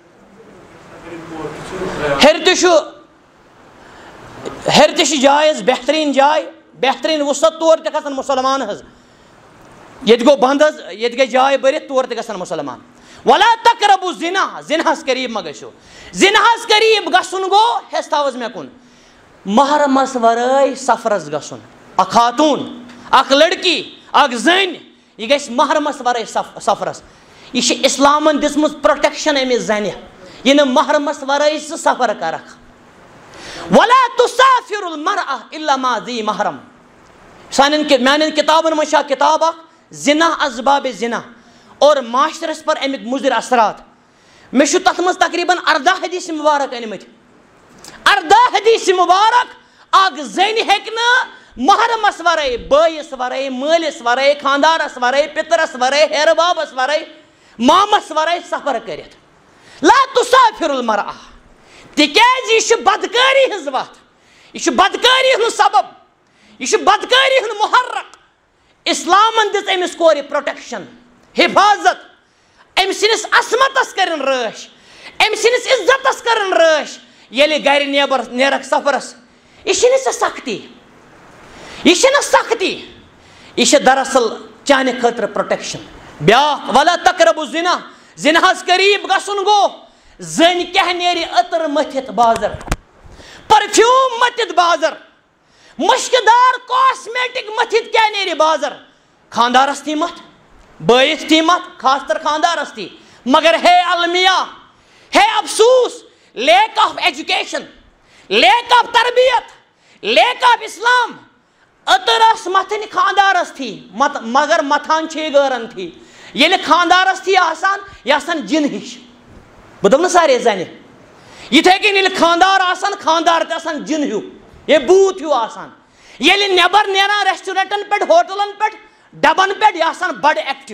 ہیٚرِ تہِ چھِ جاے حظ, بہتریٖن جاے, بہتریٖن وُسعت, تور تہِ گژھن مُسلمان حظ. ییٚتہِ گوٚو بنٛد حظ, ییٚتہِ گٔے جاے بٔرِتھ, تور تہِ گژھن مُسلمان. ولا تقربوا زنا, زِناہس قریٖب مہ گٔژھِو. زِناہس قریٖب گژھُن گوٚو, حِصہٕ تھاو حظ مےٚ کُن, محرمس ورٲے سفرس گژھُن. اکھ خاتوٗن, اکھ لڑکی, اکھ زٔنۍ, یہِ گژھِ محرمس ورٲے سفرس. یہ چھِ اسلامن دِژمٕژ پروٹیکشن أمِس زنہِ, یہِ نہٕ محرمس ورٲے ژٕ سفر کرکھ. ولا تسافر المرأة الا ما ذی محرم. میانٮ۪ن کتابن منٛز چھِ اکھ کتاب اکھ, زنا اسباب زنا اور معاشرس پر امیِکۍ مُضِر اثرات. مےٚ چھُ تتھ منٛز تقریٖباً 14 حدیٖث مُبارک أنمٕتۍ. 14 حدیٖث مُبارک. اکھ زٔنۍ ہیٚکہِ نہٕ محرمس ورٲے, بٲیِس ورٲے, مٲلِس ورٲے, خاندارس ورٲے, پِترس ورٲے, ہیرٕ بابس ورٲے, مامس ورٲے سفر کٔرِتھ. لا تسافر المرأة, تِکیٛازِ یہِ چھُ بدکٲری ہٕنٛز وتھ, یہِ چھُ بدکٲری ہُنٛد سبب, یہِ چھُ بدکٲری ہُنٛد محرک. اسلامن دِژ أمِس کورِ پروٹیکشن, حفاظت, أمۍ سٕنٛدِس عصمتس کٔرِن رٲچھ, أمۍ سٕنٛدِس عزتس کٔرِن رٲچھ. ییٚلہِ گرِ نیبر نیرکھ سفرس, یہِ چھِنہٕ ژےٚ سختی, یہِ چھِنہٕ سختی, یہِ چھِ دراصل چانہِ خٲطرٕ پروٹیکشن. بیاکھ, ولا تقربوا زنا, زِناہس قریٖب گژھُن گوٚو, زٔنۍ کیٛاہ نیرِ عطر مٔتھِتھ بازر, پرفیوم مٔتھِتھ بازر, مُشکہٕ دار کاسمیٹک مٔتھِتھ کیٛاہ نیرِ بازر. خاندارس تھی متھ, بٲیِس تھی متھ, خاص کر خاندارس تھی. مگر ہے المیہ, ہے افسوس, lack of education, lack of تربیت, لیک آف اسلام. عطرس متھنۍ خاندارس تھی, مگر متھان چھِ یہِ غٲرن تھی. ییٚلہِ خاندارس تھی آسان, یہِ آسان جِن ہِش. بہٕ دوٚپ نہٕ سارے زنہِ, یِتھے کٔنۍ ییٚلہِ خاندار آسان, خاندار تہِ آسان جِن ہیوٗ, یے بوٗت ہیوٗ آسان. ییٚلہِ نٮ۪بر نیران ریسٹورنٹن پٮ۪ٹھ, ہوٹلن پٮ۪ٹھ, ڈبن پٮ۪ٹھ, یہِ آسان بڑٕ ایکٹِو.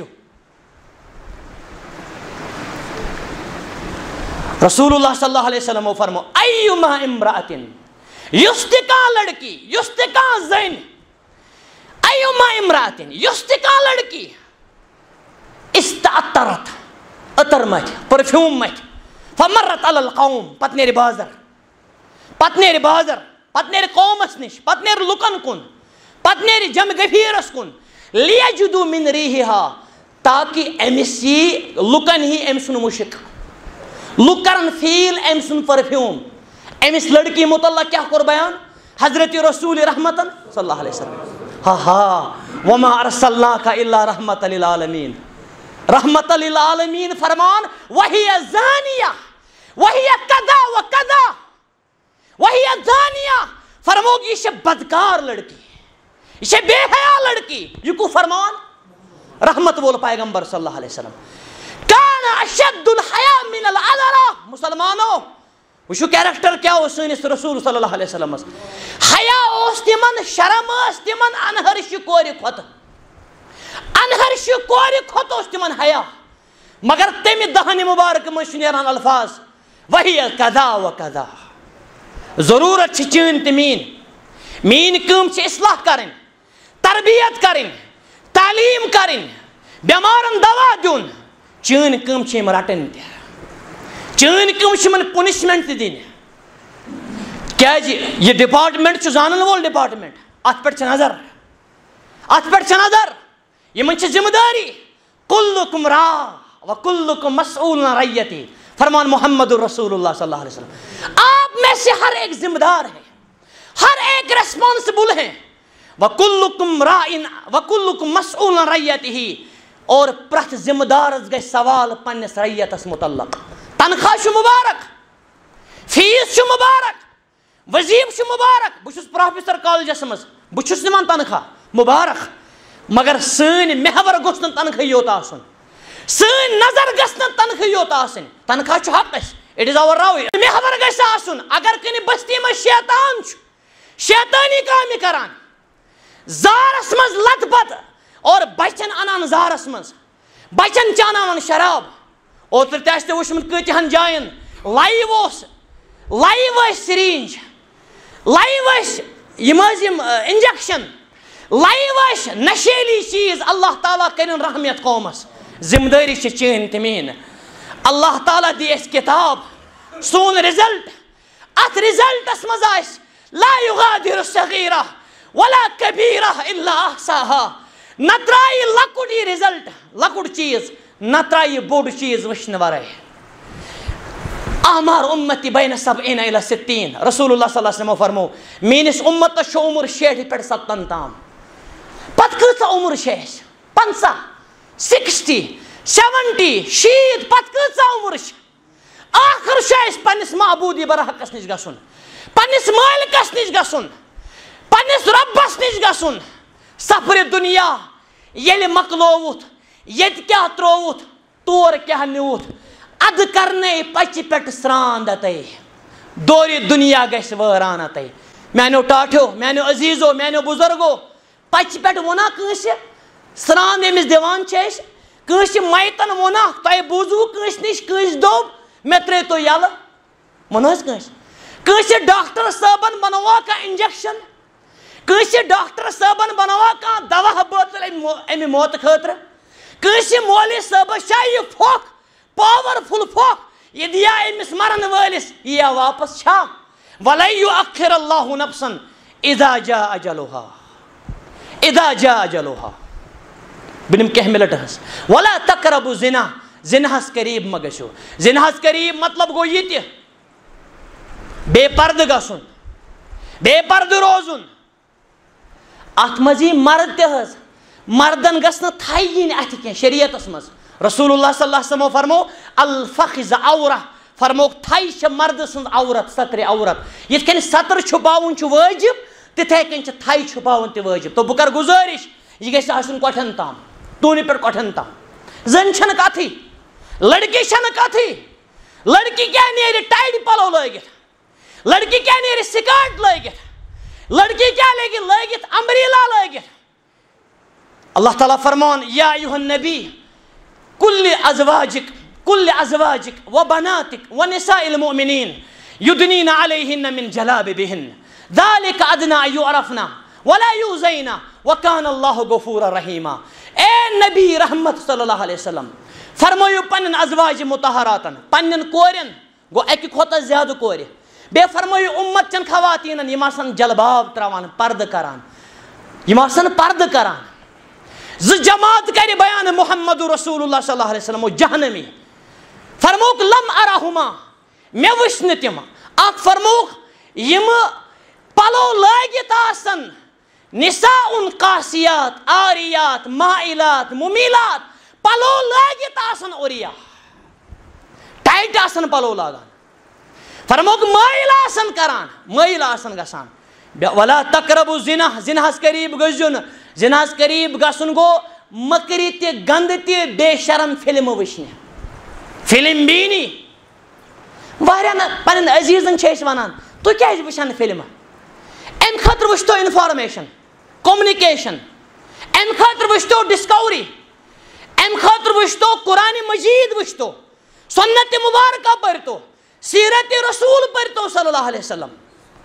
رسول اللہ صلی اللہ علیہ وسلم فرمو, ایما امرأتن, یُس تہِ کانٛہہ لڑکی, یُس تہِ کانٛہہ زٔنۍ, ایما امرأتن, یُس تہِ کانٛہہ لڑکی, استعطرت, عطر متھِ, پرفیوم متھِ, فمرت علی القوم, پتہٕ نیرِ بازر, پتہٕ نیرِ بازر, پتہٕ نیرِ قومس نِش, پتہٕ نیرِ لُکن کُن, پتہٕ نیرِ جمع گفیٖرس کُن, لیجدو من ریحہا, تاکہِ أمِس یی, لُکن یی أمۍ سُنٛد مُشک, لُکھ کرن فیٖل أمۍ سُنٛد پرفیوم. أمِس لڑکی متعلق کیٛاہ کوٚر بیان حضرت رسول رحمتن صلی اللہ علیہ وسلم, ہا ہا وما ارسلناک الا رحمۃ للعالمین. رحمۃ للعالمین فرمان, وہی زانیہ, وہی کدا و کدا, وہی زانیہ. فرموگ یہ چھِ بدکار لڑکی, یہ چھِ بے حیا لڑکی. یہ کو فرمان رحمت وول پیغمبر صلی اللہ علیہ وسلم. کان اشد الحیا من العذرا. مسلمانو وچھو کیریکٹر کیا اوس سٲنِس رسول صلی اللہ علیہ وسلمس. حیا اوس تِمن, شرم ٲس تِمن انہرشہِ کورِ کھۄتہٕ, انہرشہِ کورِ کھۄتہٕ اوس تِمن حیا. مگر تمہِ دہنہِ مُبارکہٕ منٛز چھُ نیران الفاظ, وہی کدا و کدا, ضرورت چین تو مین کم اصلاح کریں، تربیت کریں، تعلیم کریں، بیمارن دوا دن، چین کم رٹن تہ، چین کم پنشمنٹ دن، یہ ڈپارٹمنٹ زانن وول ڈپارٹمنٹ، ات پہ نظر، ات پہ نظر، یمن ذمہ داری، کلکم راع وکلکم مسئول عن رعیتی، فرمان محمد الرسول اللہ صلی اللہ علیہ وسلم، آپ میں سے ہر ایک ذمہ دار ہے، ہر ایک ریسپانسبل ہے، وکلکم راع وکلکم مسئول عن رعیتہ، اور پرت ذمہ دار گئی سوال پنس رعیتس متعلق، تنخواہ مبارک، فیس مبارک، وظیف مبارک، بہت پروفیسر کالجس مز بہت نمان تنخواہ مبارک، مگر سن محور گوس نا تنخواہ یوت آسن، سن نظر گس نا تنخواہ یوت آسن، تنخواہ حق اس، اٹ از آور راوی، محور گس آسن، اگر کنی بستی میں شیطان شیطانی کامی کران، زارس مز لت پت اور بچن انان زارس مز، بچن چانان شراب، اوتر تہ وچمت کتہن جائن live syringe, live injection, live نشیلی چیز، اللہ تعالیٰ کرن رحمیت قومس، ذمہ داری چین تمین، اللہ تعالیٰ دی اس کتاب، سون رزلٹ، ات رزلٹس مز آس لا یغادر صغیرہ ولا کبیرہ الا احصاها، نہ ترائی لکٹ یہ رزلٹ، لکٹ چیز، نہ ترائی بوڑ چیز وشن ورائے، اعمار امتی بین 70 الی 60، رسول اللہ صلی اللہ علیہ وسلم فرمو مینس امت عمر 60 پہ 70 تام، پت کۭژاہ عمر 50 60 70 شیت، پت کۭژاہ عمر، آخر پنس معبودی برحقس نش گژھُن، پنس مالکس نش گژھُن، پنس ربس نش گژھُن، سفر دنیا ییٚلہِ مکلووُت، ییٚتہِ کیٛاہ ترٛووُت، تور کیٛاہ نیوٗتھ، اد کرنے پچ پٹ سران دتے، دوری دنیا گھس وٲران اتے، میانو ٹاٹھو، میانو عزیزو، میانو بزرگو، پچ پٹ ونا کٲنٛسہِ سران ییٚمِس دِوان چھِ أسۍ، کٲنٛسہِ میتن ونا تۄہہِ بوٗزوٕ کٲنٛسہِ نِش، کٲنٛسہِ دوٚپ مےٚ ترٛٲیتو یلہٕ، ووٚن حظ کٲنٛسہِ ڈاکٹر صٲبن بنوا کانٛہہ انجیکشن، کٲنٛسہِ ڈاکٹر صٲبن بنوا کانٛہہ دوا بٲتل امہِ موتہٕ خٲطرٕ، کٲنٛسہِ مولوی صٲبس چھا یہِ پھۄکھ، پاورفل پھۄکھ، یہ دیا امس مرن وٲلِس یِیا واپس چھا، وَلَن یُؤَخِّرَ اللّٰهُ نَفْسًا اِذَا جَاءَ أَجَلُهَا، اِذَا جَاءَ أَجَلُهَا، بہٕ نِمہٕ کینٛہہ مِنٹ حظ، وَلَا تَقْرَبُوا الزِّنَا، زِناہس قریب مہ گژھِو، زِناہس قریب مطلب گوٚو یہِ تہِ بے پردٕ گژھُن، بے پردٕ روزُن، اتھ منٛز یی مرد تہِ حظ، مردن گژھِ نہٕ تھَے یِنۍ اَتھِ کینٛہہ شریعتس منٛز، رسول اللہ صلی اللہ علیہ وسلم فرمو الفخذ عورہ، فرموک تھائی چھ مرد سن عورت، ستر عورت، یت کن ستر چھپاون چھ واجب، تتھے کن چھ تھائی چھپاون تہ واجب، تو بکر گزارش یہ گژھِ آسن کوٹھن تام، تونی پہ کوٹھن تام، زن چھن کتھی، لڑکی چھن کتھی، لڑکی کیا نیرِ ٹائٹ پلو لٲگِتھ، لڑکی کیا نیرِ سکارٹ لٲگِتھ، لڑکی کیا لٲگِتھ امبریلا لٲگِتھ، اللہ تعالیٰ فرمان یا ایھا النبی کل ازواجک و بناتک و نساء المؤمنین یدنین علیہن من جلابیبہن ذالک ادنی ان یعرفن ولا یؤذین وکان اللہ غفورا رحیما، اے نبی رحمت صلی اللہ علیہ وسلم فرمایو پنن ازواج مطہراتن، پنن کورین گو اکی کھوتہ زیادہ کورِ، بے فرمایو امت چن خواتینن یم آسن جلباب تراوان، پردٕ کران، یم آسن پردٕ کران، ز جماعت کر بیان محمد رسول اللہ صلی اللہ علیہ وسلم جہنمی، فرموک لم ارہما، میں وچھ تم، اخ فرموک یم پلو لاگت آسن، نساء قاسیات آریات مائلات ممیلات، پلو لاگت آسن اوریا، ٹائٹ آسن پلو لاگان، فرموک مائل آسن کران، مائل آسن گسان، ولا تقربوا الزنا، زناہس قریب گژھِو نہٕ، زناہس قریب گژھُن گوٚو مکری تہِ گندٕ تہِ بے شرم فلم وٕچھنہِ، فلم بینی، واریاہ پنٕنۍ عزیٖزن چھِ أسۍ وَنان تُہۍ کیازِ وٕچھان فلمہٕ، امہِ خٲطرٕ وٕچھتو انفارمیشن کومنِکیشن، امہِ خٲطرٕ وٕچھتو ڈسکوری، امہِ خٲطرٕ وٕچھتو قرآنِ مجیٖد وٕچھتو، سنت مبارکہ پٔرتو، سیرت رسول پٔرتو صلی اللہ علیہ وسلم،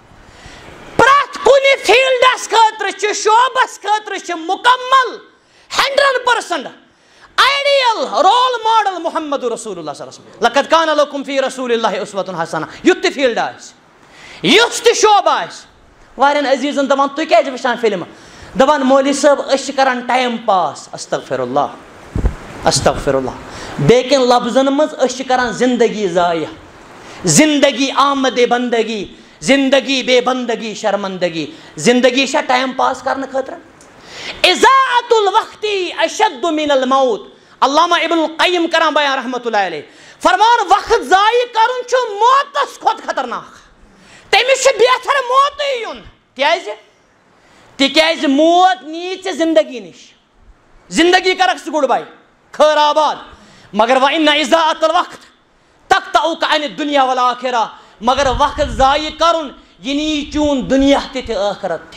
کنی فیلڈس خاطر شعبس خاطر مکمل 100% آئیڈیل رول ماڈل محمد رسول اللہ صلی اللہ علیہ وسلم. لقد کان لکم فی رسول اللہ اسوۃ حسنہ. یُتھ تہِ فیلڈ آسہِ, یُس تہِ شعبہ آسہِ. واریاہن عزیٖزن دپان تُہۍ کیازِ وٕچھان فلم, دپان مولوی صٲب أسۍ چھِ کران ٹایم پاس. استغفر اللہ استغفر اللہ. بیٚکٮ۪ن لفظن منٛز أسۍ چھِ کران زندگی ضایع, زندگی آمد بندگی, زندگی بے بندگی شرمندگی. زندگی چھا ٹایم پاس کرنہٕ خٲطرٕ؟ اضاعت الوقت اشد من الموت. علامہ ابن القیم کران بیان رحمۃ اللہ علیہ, فرمان وقت ضائع کرن چھُ موتس کھۄتہٕ خطرناک. تٔمِس چھُ بہتر موتٕے یُن. کیازِ؟ تِکیازِ موت نی ژےٚ زندگی نِش. زندگی کرکھ ژٕ گُڈ باے, خٲر آباد. مگر وَإِنَّ اِضاعت الوقت تقطعُک عن الدنیا والآخرہ. مگر وقت ضائع کرُن یہِ نی چون دنیا تہِ تہٕ ٲخرت تہِ.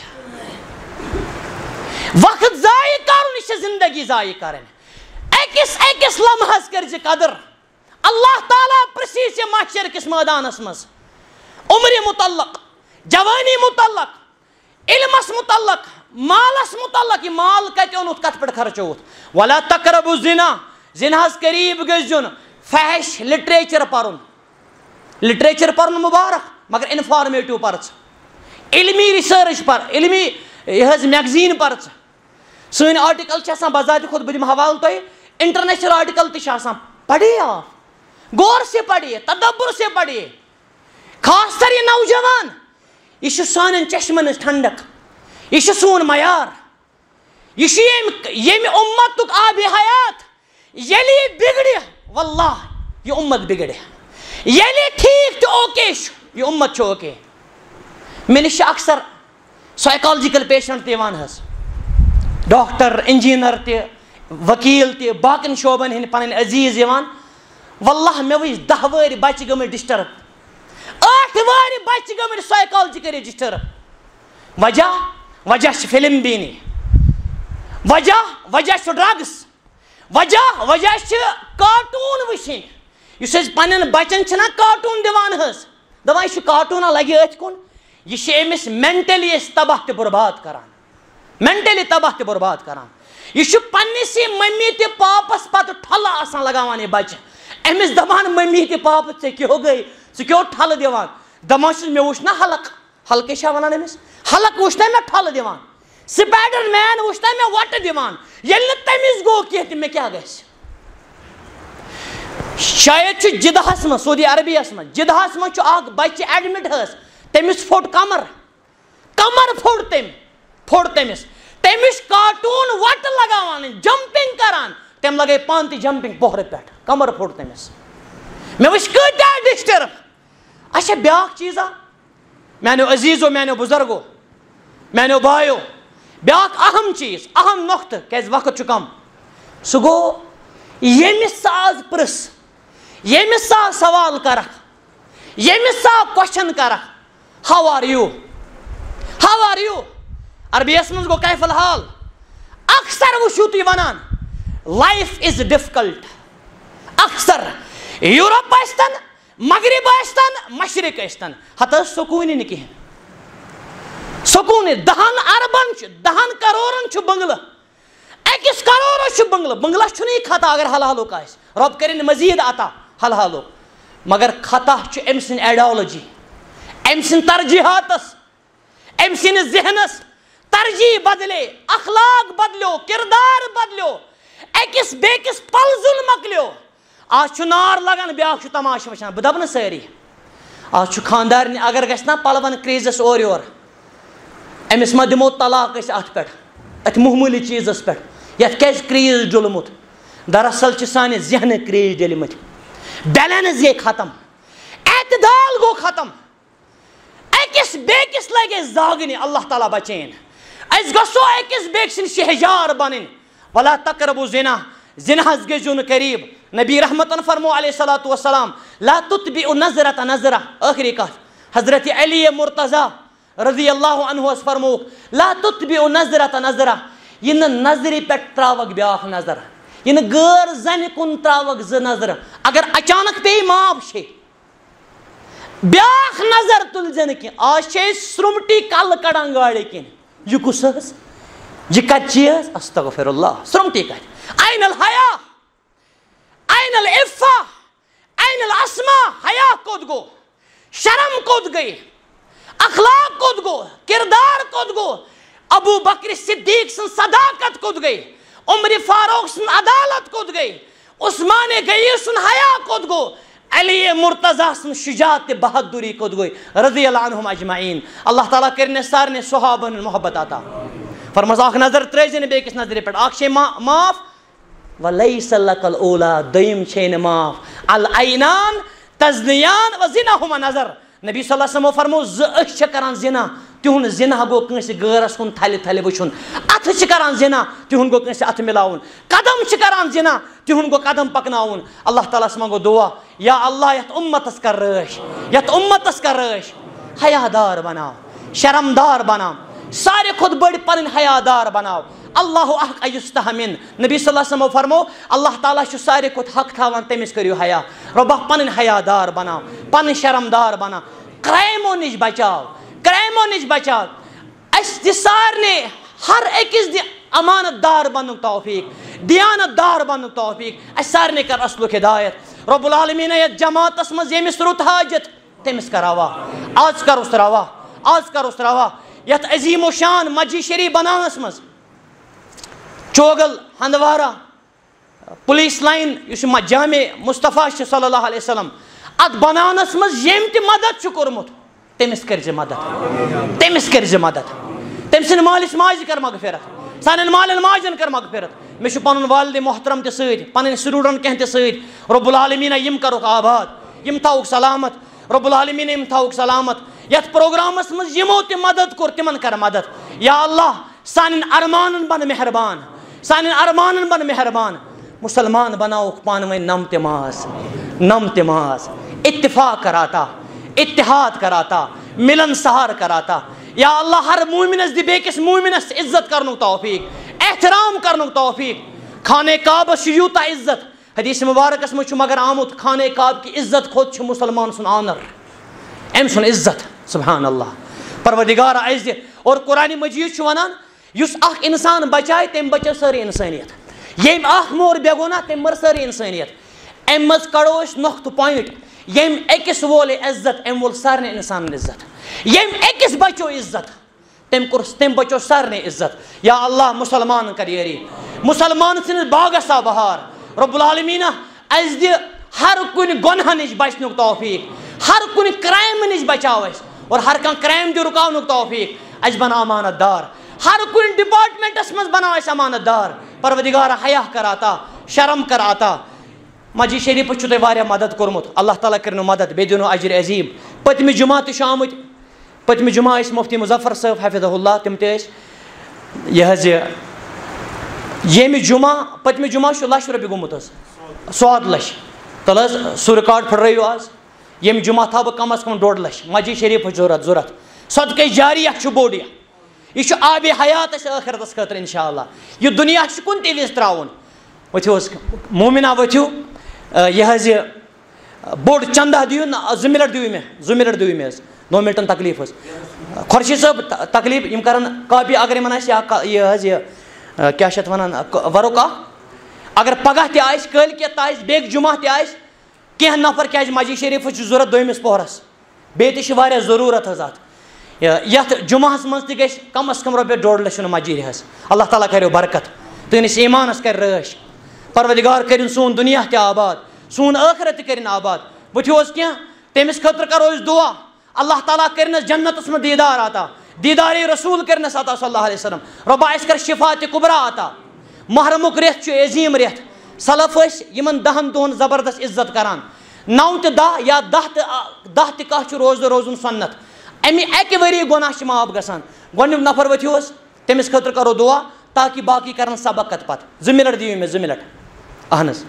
وقت ضائع کرُن, یہِ چھِ زندگی ضائع کرٕنۍ. أکِس لمحس کٔرۍ زِ قدر. اللہ تعالیٰ پرژھی ژےٚ محشر کِس مٲدانس منٛز عمرِ متعلق, جوانی متعلق, علمس متعلق, مالس متعلق. یہِ مال کتہِ اوٚنُتھ, کتھ پٮ۪ٹھ خرچووُتھ. ولا تقربوا الزنا. زِناہس قریٖب گژھِ زیُن. فحش لٹریچر پرُن. لٹریچر پرُن مبارک, مگر انفارمیٹو پر ژٕ. علمی ریسرچ پر, علمی میگزیٖن پر ژٕ. سٲنۍ آرٹِکل چھِ آسان بذاتِ خود, بہٕ دِمہٕ حوالہٕ تۄہہِ. انٹرنیشنل آرٹِکل تہِ چھِ آسان. پڑھیے آپ, غور سے پڑھیے, تدبر سے پڑھیے. خاص کر یہ نوجوان, یہ چھُ سانٮ۪ن چشمن ہٕنٛز ٹھنڈک, یہ چھُ سون معیار, یہ چھُ ییٚمہِ اُمتُک آبِ حیات. ییٚلہِ یہِ بِگڑِ واللہ یہِ اُمت بِگڑِ. ییٚلہِ ٹھیٖک تہٕ اوکے چھُ, یہِ اُمت چھُ اوکے. مےٚ نِش چھِ اکثر سایکالجِکل پیشنٹ تہِ یِوان حظ, ڈاکٹر, انجیٖنر تہِ, وکیٖل تہِ, باقین شعبن ہٕنٛدۍ پنٕنۍ عزیٖز یِوان. واللہ مےٚ وٕچھ 10 وٕہٕرۍ بچہِ گٔمٕتۍ ڈسٹرب, 8 وٕہٕرۍ بچہِ گٔمٕتۍ سایکالجِکلی ڈسٹرب. وجہ چھِ فلم بینی, وجہ چھُ ڈرگس, وجہ چھِ کارٹوٗن وٕچھِنۍ. یُس أسۍ پننٮ۪ن بچن چھِنہ کارٹوٗن دِوان حظ, دپان یہِ چھُ کارٹوٗنا لگہِ أتھۍ کُن. یہِ چھِ أمِس مینٹلی أسۍ تباہ تہٕ برباد کران, مینٹلی تباہ تہٕ برباد کران. یہِ چھُ پننِسٕے ممی تہِ پاپس پتہٕ ٹھۄلہٕ آسان لگاوان یہِ بچہِ. أمِس دپان ممی تہِ پاپہٕ ژےٚ کیٛاہ گٔے, ژٕ کیٛاہ ٹھۄلہٕ دِوان. دپان چھُس مےٚ وٕچھ نا حلق, حلقہٕ چھا ونان أمِس, حلق وٕچھ نا مےٚ ٹھۄلہٕ دِوان. سپایڈر مین وٕچھ نا مےٚ وۄٹہٕ دِوان. ییٚلہِ نہٕ تٔمِس گوٚو کینٛہہ تہِ مےٚ کیٛاہ گژھِ. شاید چھُ جدہس منٛز, سعودی عربیہس منٛز, جدہس منٛز چھُ اکھ بچہِ ایڈمٹ حظ. تٔمِس پھوٚٹ کمر پھوٚٹ تٔمِس. تٔمِس کارٹوٗن وۄٹہٕ لگاوان, جمپنگ کران. تٔمۍ لگٲے پانہٕ تہِ جمپنگ پوہرٕ پٮ۪ٹھ, کمر پھوٚٹ تٔمِس. مےٚ وٕچھ کۭتیاہ ڈسٹرب. اچھا بیاکھ چیٖزا میانیو عزیٖزو, میانیو بُزرگو, میانیو بایو, بیاکھ اہم چیٖز, اہم نۄقطہٕ, کیازِ وقت چھُ کم. سُہ گوٚو ییٚمِس ژٕ آز پرٕژھ, ییٚمِس ژٕ آز سوال کرکھ, ییٚمِس ژٕ آز کوسچن کرکھ, ہاو آر یوٗ. عربیس منٛز گوٚو کیف الحال. اکثر وٕچھِو تُہۍ ونان لایف از ڈفکلٹ. اکثر یوٗرپ ٲسۍتن, مغرب ٲسۍتن, مشرق ٲسۍتن, ہتہٕ حظ سکوٗنٕے نہٕ کِہینۍ. سکوٗنٕے. 10 اربن چھُ, 10 کرورن چھُ بنگلہٕ, 1 کرورس چھُ بنگلہٕ. بنگلس چھُنہٕ یہِ خطا اگر حلالُک آسہِ, رۄب کٔرِنۍ مزیٖد عطا حلالُک. مگر خطا چھُ أمۍ سٕنٛدِ ایڈیالوجی, أمۍ سٕنٛدِ ترجیحاتس, أمۍ سٕنٛدِس ذہنس. ترجیح بدلے, اخلاق بدلیو, کردار بدلیو, أکِس بیٚکِس پلزُن مۄکلیو. آز چھُ نار لگان, بیاکھ چھُ تماشہٕ وٕچھان. بہٕ دپہٕ نہٕ سٲری, آز چھُ خاندارنہِ اگر گژھِ نا پلون کریزس اورٕ یورٕ, أمِس ما دِمو طلاق أسۍ اتھ پٮ۪ٹھ, اتھ معموٗلی چیٖزس پٮ۪ٹھ, یتھ کیازِ کریز ڈوٚلمُت. دراصل چھِ سانہِ ذہنہٕ کریز ڈٔلمٕتۍ. بیلنس گٔے ختم, اعتدال گوٚو ختم. أکِس بیٚکِس لگہِ أسۍ زاگنہِ, اللہ تعالیٰ بچٲیِن. أسۍ گژھو أکِس بیٚکہِ سٕنٛدۍ شہجار بنٕنۍ. ولا تقربوا زنا, زِناہس گٔژھِو نہٕ قریٖب. نبی رحمتن فرمو علیہ الصلوۃ والسلام, لا تتبعوا نظرة نظرة. ٲخری کتھ, حضرت علی مرتضیٰ رضی اللہ عنہس فرمووُکھ, لا تتبعوا نظرة نظرة. یہِ نہٕ نظرِ پٮ۪ٹھ تراوکھ بیاکھ نظر, یہِ نہٕ غٲر زنہِ کُن تراوکھ 2 نظرٕ. اگر اچانک پیٚیہِ معاف چھے, بیاکھ نظر تُلزِ نہٕ کینٛہہ. آز چھِ أسۍ سرٛوٗمٹی کَلہٕ کَڑان گاڑِ کِنۍ. یہِ کُس حظ؟ یہِ کَتہِ چیٖز؟ استغفر اللہ. سرٛوٗمٹی کَتہِ؟ اَین الحیا، اَین العفہ، اَین الاسما. حیا کوٚت گوٚو؟ شرم کوٚت گٔے؟ اخلاق کوٚت گوٚو؟ کِردار کوٚت گوٚو؟ ابوٗ بکر صدیٖق سٕنٛز صداقت کوٚت گٔے؟ عمر فاروق سٕنٛز عدالت کوٚت گٔے؟ عثمان غنی سُنٛد حیا کوٚت گوٚو؟ علی مرتضیٰ سٕنٛز شجاعت تہٕ بہادری کوٚت گٔے؟ رضی اللہ عنہم اجمعین. اللہ تعالیٰ کٔرِنۍ اَسہِ سارنٕے صحابن ہُنٛد محبت عطا. فرمٲژ اکھ نظر ترٲیزِ نہٕ بیٚکِس نظرِ پٮ۪ٹھ. اکھ چھے معاف ولیس لک الاولیٰ. دوٚیِم چھے نہٕ معاف. العینان تزنیان وزناہما نظر. نبی صلی اللہ علیہ وسلمو فرموو زٕ أچھ چھِ کران زِنا. تِہُنٛد زِنا گوٚو کٲنٛسہِ غٲرس کُن تھلہِ تھلہِ وٕچھُن. اَتھٕ چھِ کران زِنا. تِہُنٛد گوٚو کٲنٛسہِ اَتھٕ مِلاوُن. قدم چھِ کران زِنا. تِہُنٛد گوٚو قدم پکناوُن. اللہ تعالیٰ ہس منٛگو دُعا یا اللہ یتھ اُمتس کر رٲچھ، یتھ اُمتس کر رٲچھ. حیا دار بناو، شرم دار بناو، ساروی کھۄتہٕ بٔڑۍ پنٕنۍ حیا دار بناو. اللہ احق ایُستحی من. نبی صلی اللہ علیہ وسلمو فرموو اللہ تعالیٰ چھُ ساروی کھۄتہٕ حق تھاوان تٔمِس کٔرِو حیا. رۄبا پنٕنۍ حیا دار بناو، پنٕنۍ شرم دار بناو. کرایمو نِش بچاو، کرایمو نِش بچاو. اَسہِ دِ سارنٕے ہر أکِس دِ امانت دار بننُک توفیٖق، دیانت دار بننُک توفیٖق. اَسہِ سارنٕے کر اصلُک ہدایت. رۄب العالمیٖن یتھ جماعتس منٛز ییٚمِس رُت حاجت تٔمِس کر روا. آز کروس روا، آز کروس روا. یتھ عظیٖم و شان مسجد شریٖف بناونس منٛز چوگل ہندوارہ پُلیٖس لایِن یُس جامع مصطفیٰ چھُ صلی اللہ علیہ وسلم اتھ بناونس منٛز ییٚمۍ تہِ مدد چھُ کوٚرمُت تٔمِس کٔرزِ مدد، تٔمِس کٔرزِ مدد. تٔمۍ سٕنٛدِ مٲلِس ماجہِ کر مغفرت، سانٮ۪ن مالٮ۪ن ماجٮ۪ن کر مغفرت. مےٚ چھُ پنُن والدِ محترم تہِ سۭتۍ، پنٕنۍ سٹوٗڈنٛٹ کینٛہہ تہِ سۭتۍ. رۄب العالمیٖنہ یِم کرُکھ آباد، یِم تھاوُکھ سلامت. رۄب العالمیٖنہ یِم تھاوُکھ سلامت. یتھ پروگرامس منٛز یِمو تہِ مدد کوٚر تِمن کر مدد. یا اللہ سانٮ۪ن ارمانن بن مہربان، سانٮ۪ن ارمانن بن مہربان. مسلمان بناوُکھ پانہٕ ؤنۍ نم تہِ ماز، نم تہِ ماز. اتفاق کراتا، اتحاد کراتا، ملن سہار کراتا. یا اللہ ہر مومنس دِ بیٚکِس مومنس عزت کرنُک توفیٖق، احترام کرنُک توفیٖق. خانہ کعبس چھُ یوٗتاہ عزت. حدیث مبارکس منٛز چھُ مگر آمُت خانہ کعب کہِ عزت کھۄتہٕ چھُ مُسلمان سُنٛد آنر، أمۍ سُنٛد عزت. سبحان اللہ. پروردگارا اَسہِ دِ. اور قرآنِ مجیٖد چھُ ونان یُس اکھ انسان بچایہِ تٔمۍ بچٲو سٲرٕے انسٲنیت. ییٚمۍ اکھ مور بے گۄناہ تٔمۍ مٔر سٲرٕے انسٲنیت. امہِ منٛز کڑو أسۍ نۄقطہٕ پویِنٹ. ییٚمۍ أکِس وول عزت أمۍ وول سارنٕے انسانن عزت. ییٚمۍ أکِس بچو عزت تٔمۍ بچو سارنٕے عزت. یا اللہ مسلمانن کر یٲری، مسلمان سٕنٛدِس باغس آو بہار. رۄب العالمیٖنہ اَسہِ دِ ہر کُنہِ گۄناہ نِش بچنُک توفیٖق، ہر کُنہِ کرٛایمہٕ نِش بچاو اَسہِ. اور ہر کانٛہہ کرٛایم دِ رُکاونُک توفیٖق. اَسہِ بناو امانت دار. ہر کُنہِ ڈپارٹمنٹس منٛز بناو اَسہِ امانت دار. پروردگارا حیا کر عطا، شرم کر عطا. مسجد شریٖفس چھُو تۄہہِ واریاہ مدد کوٚرمُت. اللہ تعالیٰ کٔرِنو مدد، بیٚیہِ دِنو اجر عظیٖم. پٔتمہِ جمعہ تہِ چھُ آمٕتۍ. پٔتمہِ جمعہ ٲسۍ مفتی مظفر صٲب حفظہ اللہ، تِم تہِ ٲسۍ. یہِ حظ یہِ ییٚمہِ جمعہ پٔتمہِ جمعہ چھُ ₹1,00,000 گوٚمُت حظ، 100 لچھ. تَلہٕ حظ سُہ رِکاڈ پھٕٹرٲیِو آز. ییٚمہِ جمعہ تھاو بہٕ کم از کم 1.5 لچھ مسجد شریٖفٕچ ضوٚرتھ. صدقے جاریہ چھُ بوٚڑ یہِ. یہِ چھُ آبِ حیات اَسہِ ٲخرتس خٲطرٕ اِنشاء اللہ. یہِ دُنیا چھُ کُنہِ تہِ وِزِ ترٛاوُن. ؤتھِو حظ مومِنا ؤتھِو. یہِ حظ یہِ بوٚڑ چندہ دِیِو نا. 2 مِنٹ دِیِو مےٚ، 2 مِنٹ دِیِو مےٚ حظ. 2 مِنٹن تکلیٖف حظ. خۄرشیٖد صٲب تکلیٖف یِم کرن کاپی اگر یِمن آسہِ یہِ حظ یہِ کیٛاہ چھِ اتھ ونان ورُق اکھ. اگر پگہہ تہِ آسہِ، کٲلۍکٮ۪تھ تہِ آسہِ، بیٚکہِ جمعہ تہِ آسہِ کینٛہہ نفر، کیٛازِ مسجد شریٖفس چھُ ضوٚرتھ 2مِس پوہرس. بیٚیہِ تہِ چھِ واریاہ ضروٗرت حظ اتھ. یتھ جمعہس منٛز تہِ گژھِ کم از کم ₹1.5 لچھ مسجد حظ. اللہ تعالیٰ کریو برکت، تُہنٛدِس ایمانس کر رٲچھ. پروردگار کٔرِنۍ سون دُنیا تہِ آباد، سون ٲخرت تہِ کٔرِنۍ آباد. وٕچھِو حظ کینٛہہ تٔمِس خٲطرٕ کرو أسۍ دُعا. اللہ تعالیٰ کٔرِنَس جنتس منٛز دیٖدار عطا، دیٖدارے رسوٗل کٔرِنَس عطا صلی اللہ علیہ وسلم. رۄبا اَسہِ کر شِفاعتِ کُبرا عطا. محرمُک رٮ۪تھ چھُ عظیٖم رٮ۪تھ. سلف ٲسۍ یِمن 10 دۄہن زبردست عزت کران. 9 تہٕ 10 یا 10 تہِ کاہ چھُ روزدٕ روزُن سنت. امہِ اکہِ ؤری گۄناہ چھِ معاف گژھان. گۄڈنیُک نفر ؤتھِو حظ، تٔمِس خٲطرٕ کرو دُعا تاکہِ باقٕے کرن سبق اتھ پتہٕ. 2 مِنٹ دِیِو مےٚ، 2 مِنٹ. اہن حظ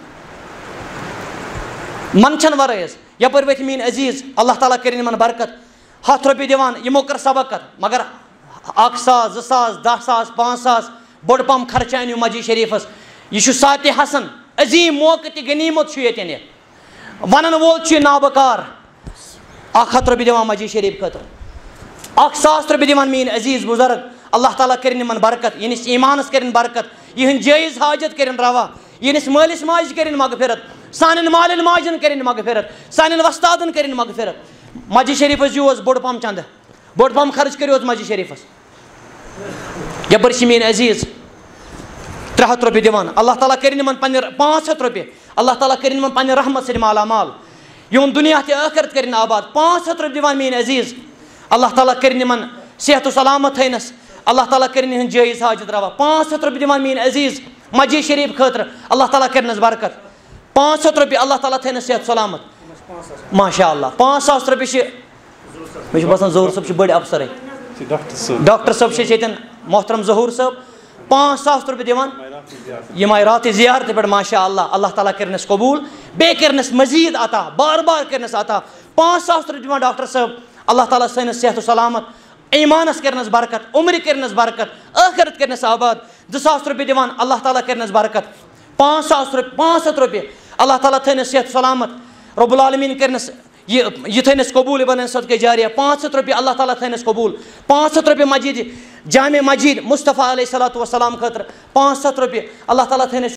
منٛدچھن ورٲے حظ. یپٲرۍ ؤتھۍ میٲنۍ عزیٖز، اللہ تعالیٰ کٔرِنۍ یِمن برکت. ₹100 دِوان یِمو کٔر سبقت، مگر 1,000 2,000 10,000 5,000 بوٚڑ پہم خرچہٕ أنِو مسجد شریٖفس. یہِ چھُ ساتہِ حسن، عظیٖم موقعہٕ تہِ غنیٖمت چھُ ییٚتٮ۪ن. یہِ ونن وول چھُ یہِ نابکار. 100 رۄپیہِ دِوان مسجد شریٖف خٲطرٕ 1000 رۄپیہِ دِوان میٛٲنۍ عزیٖز بُزرگ اللہ تعالیٰ کٔرِنۍ یِمن برکت یِہنٛدِس ایٖمانس کٔرِنۍ برکت یِہٕنٛدۍ جٲیِز حاجت کٔرِنۍ روا یِہنٛدِس مٲلِس ماجہِ کٔرِنۍ مغفرت سانٮ۪ن مالٮ۪ن ماجٮ۪ن کٔرِنۍ مغفرت سانٮ۪ن وۄستادن کٔرِنۍ مغفرت مسجد شریٖفس دِیِو حظ بوٚڑ پہم چندٕ بوٚڑ پہم خرٕچ کٔرِو حظ مسجد شریٖفس یپٲرۍ چھِ میٛٲنۍ عزیٖز 300 رۄپیہِ دِوان اللہ تعالیٰ کٔرِنۍ یِمن پننہِ 500 رۄپیہِ اللہ تعالیٰ کٔرِنۍ یِمن پننہِ رحمت سۭتۍ مالا مال یِہُنٛد دُنیا تہِ ٲخرت کٔرِنۍ آباد 500 رۄپیہِ دِوان میٛٲنۍ عزیٖز اللہ تعالیٰ کٔرِنۍ یِمن صحت و سلامت تھٲینس اللہ تعالیٰ کٔرِنۍ یِہٕنٛدۍ جٲیِز حاجت روا 500 رۄپیہِ دِوان میٛٲنۍ عزیٖز مسجد شریٖف خٲطرٕ اللہ تعالیٰ کٔرِنَس برکت 500 رۄپیہِ اللہ تعالیٰ تھٲینس صحت سلامت ماشاء اللہ 5,000 رۄپیہِ چھِ مےٚ چھُ باسان ظہوٗر صٲب چھِ بٔڑۍ افسرٕے ڈاکٹر صٲب چھِ ییٚتٮ۪ن محترم ظہوٗر صٲب 5,000 رۄپیہِ دِوان یِم آیہِ راتہِ زیارتہِ پٮ۪ٹھ ماشاء اللہ اللہ تعالیٰ کٔرِنَس قبوٗل بیٚیہِ کٔرِنَس مزیٖد عطا بار بار کٔرِنَس عطا 5,000 رۄپیہِ دِوان ڈاکٹر صٲب اللہ تعالیٰ تھٲینَس صحت و سلامت ایٖمانس کٔرِنَس برکت عمرِ کٔرِنَس برکت ٲخرت کٔرِنَس آباد 2,000 رۄپیہِ دِوان اللہ تعالیٰ کٔرِنَس برکت 500 رۄپیہِ اللہ تعالیٰ تھٲینَس صحت سلامت رۄب العالمیٖن کٔرِنَس یہِ تھٲینَس قبوٗل یہِ بنٲیِنَس صدقے جاریہ 500 رۄپیہِ اللہ تعالیٰ تھٲینَس قبوٗل 500 رۄپیہِ مسجد جامع مسجد مصطفیٰ علیہ الصلوۃ والسلام خٲطرٕ 500 رۄپیہِ اللہ تعالیٰ تھٲینَس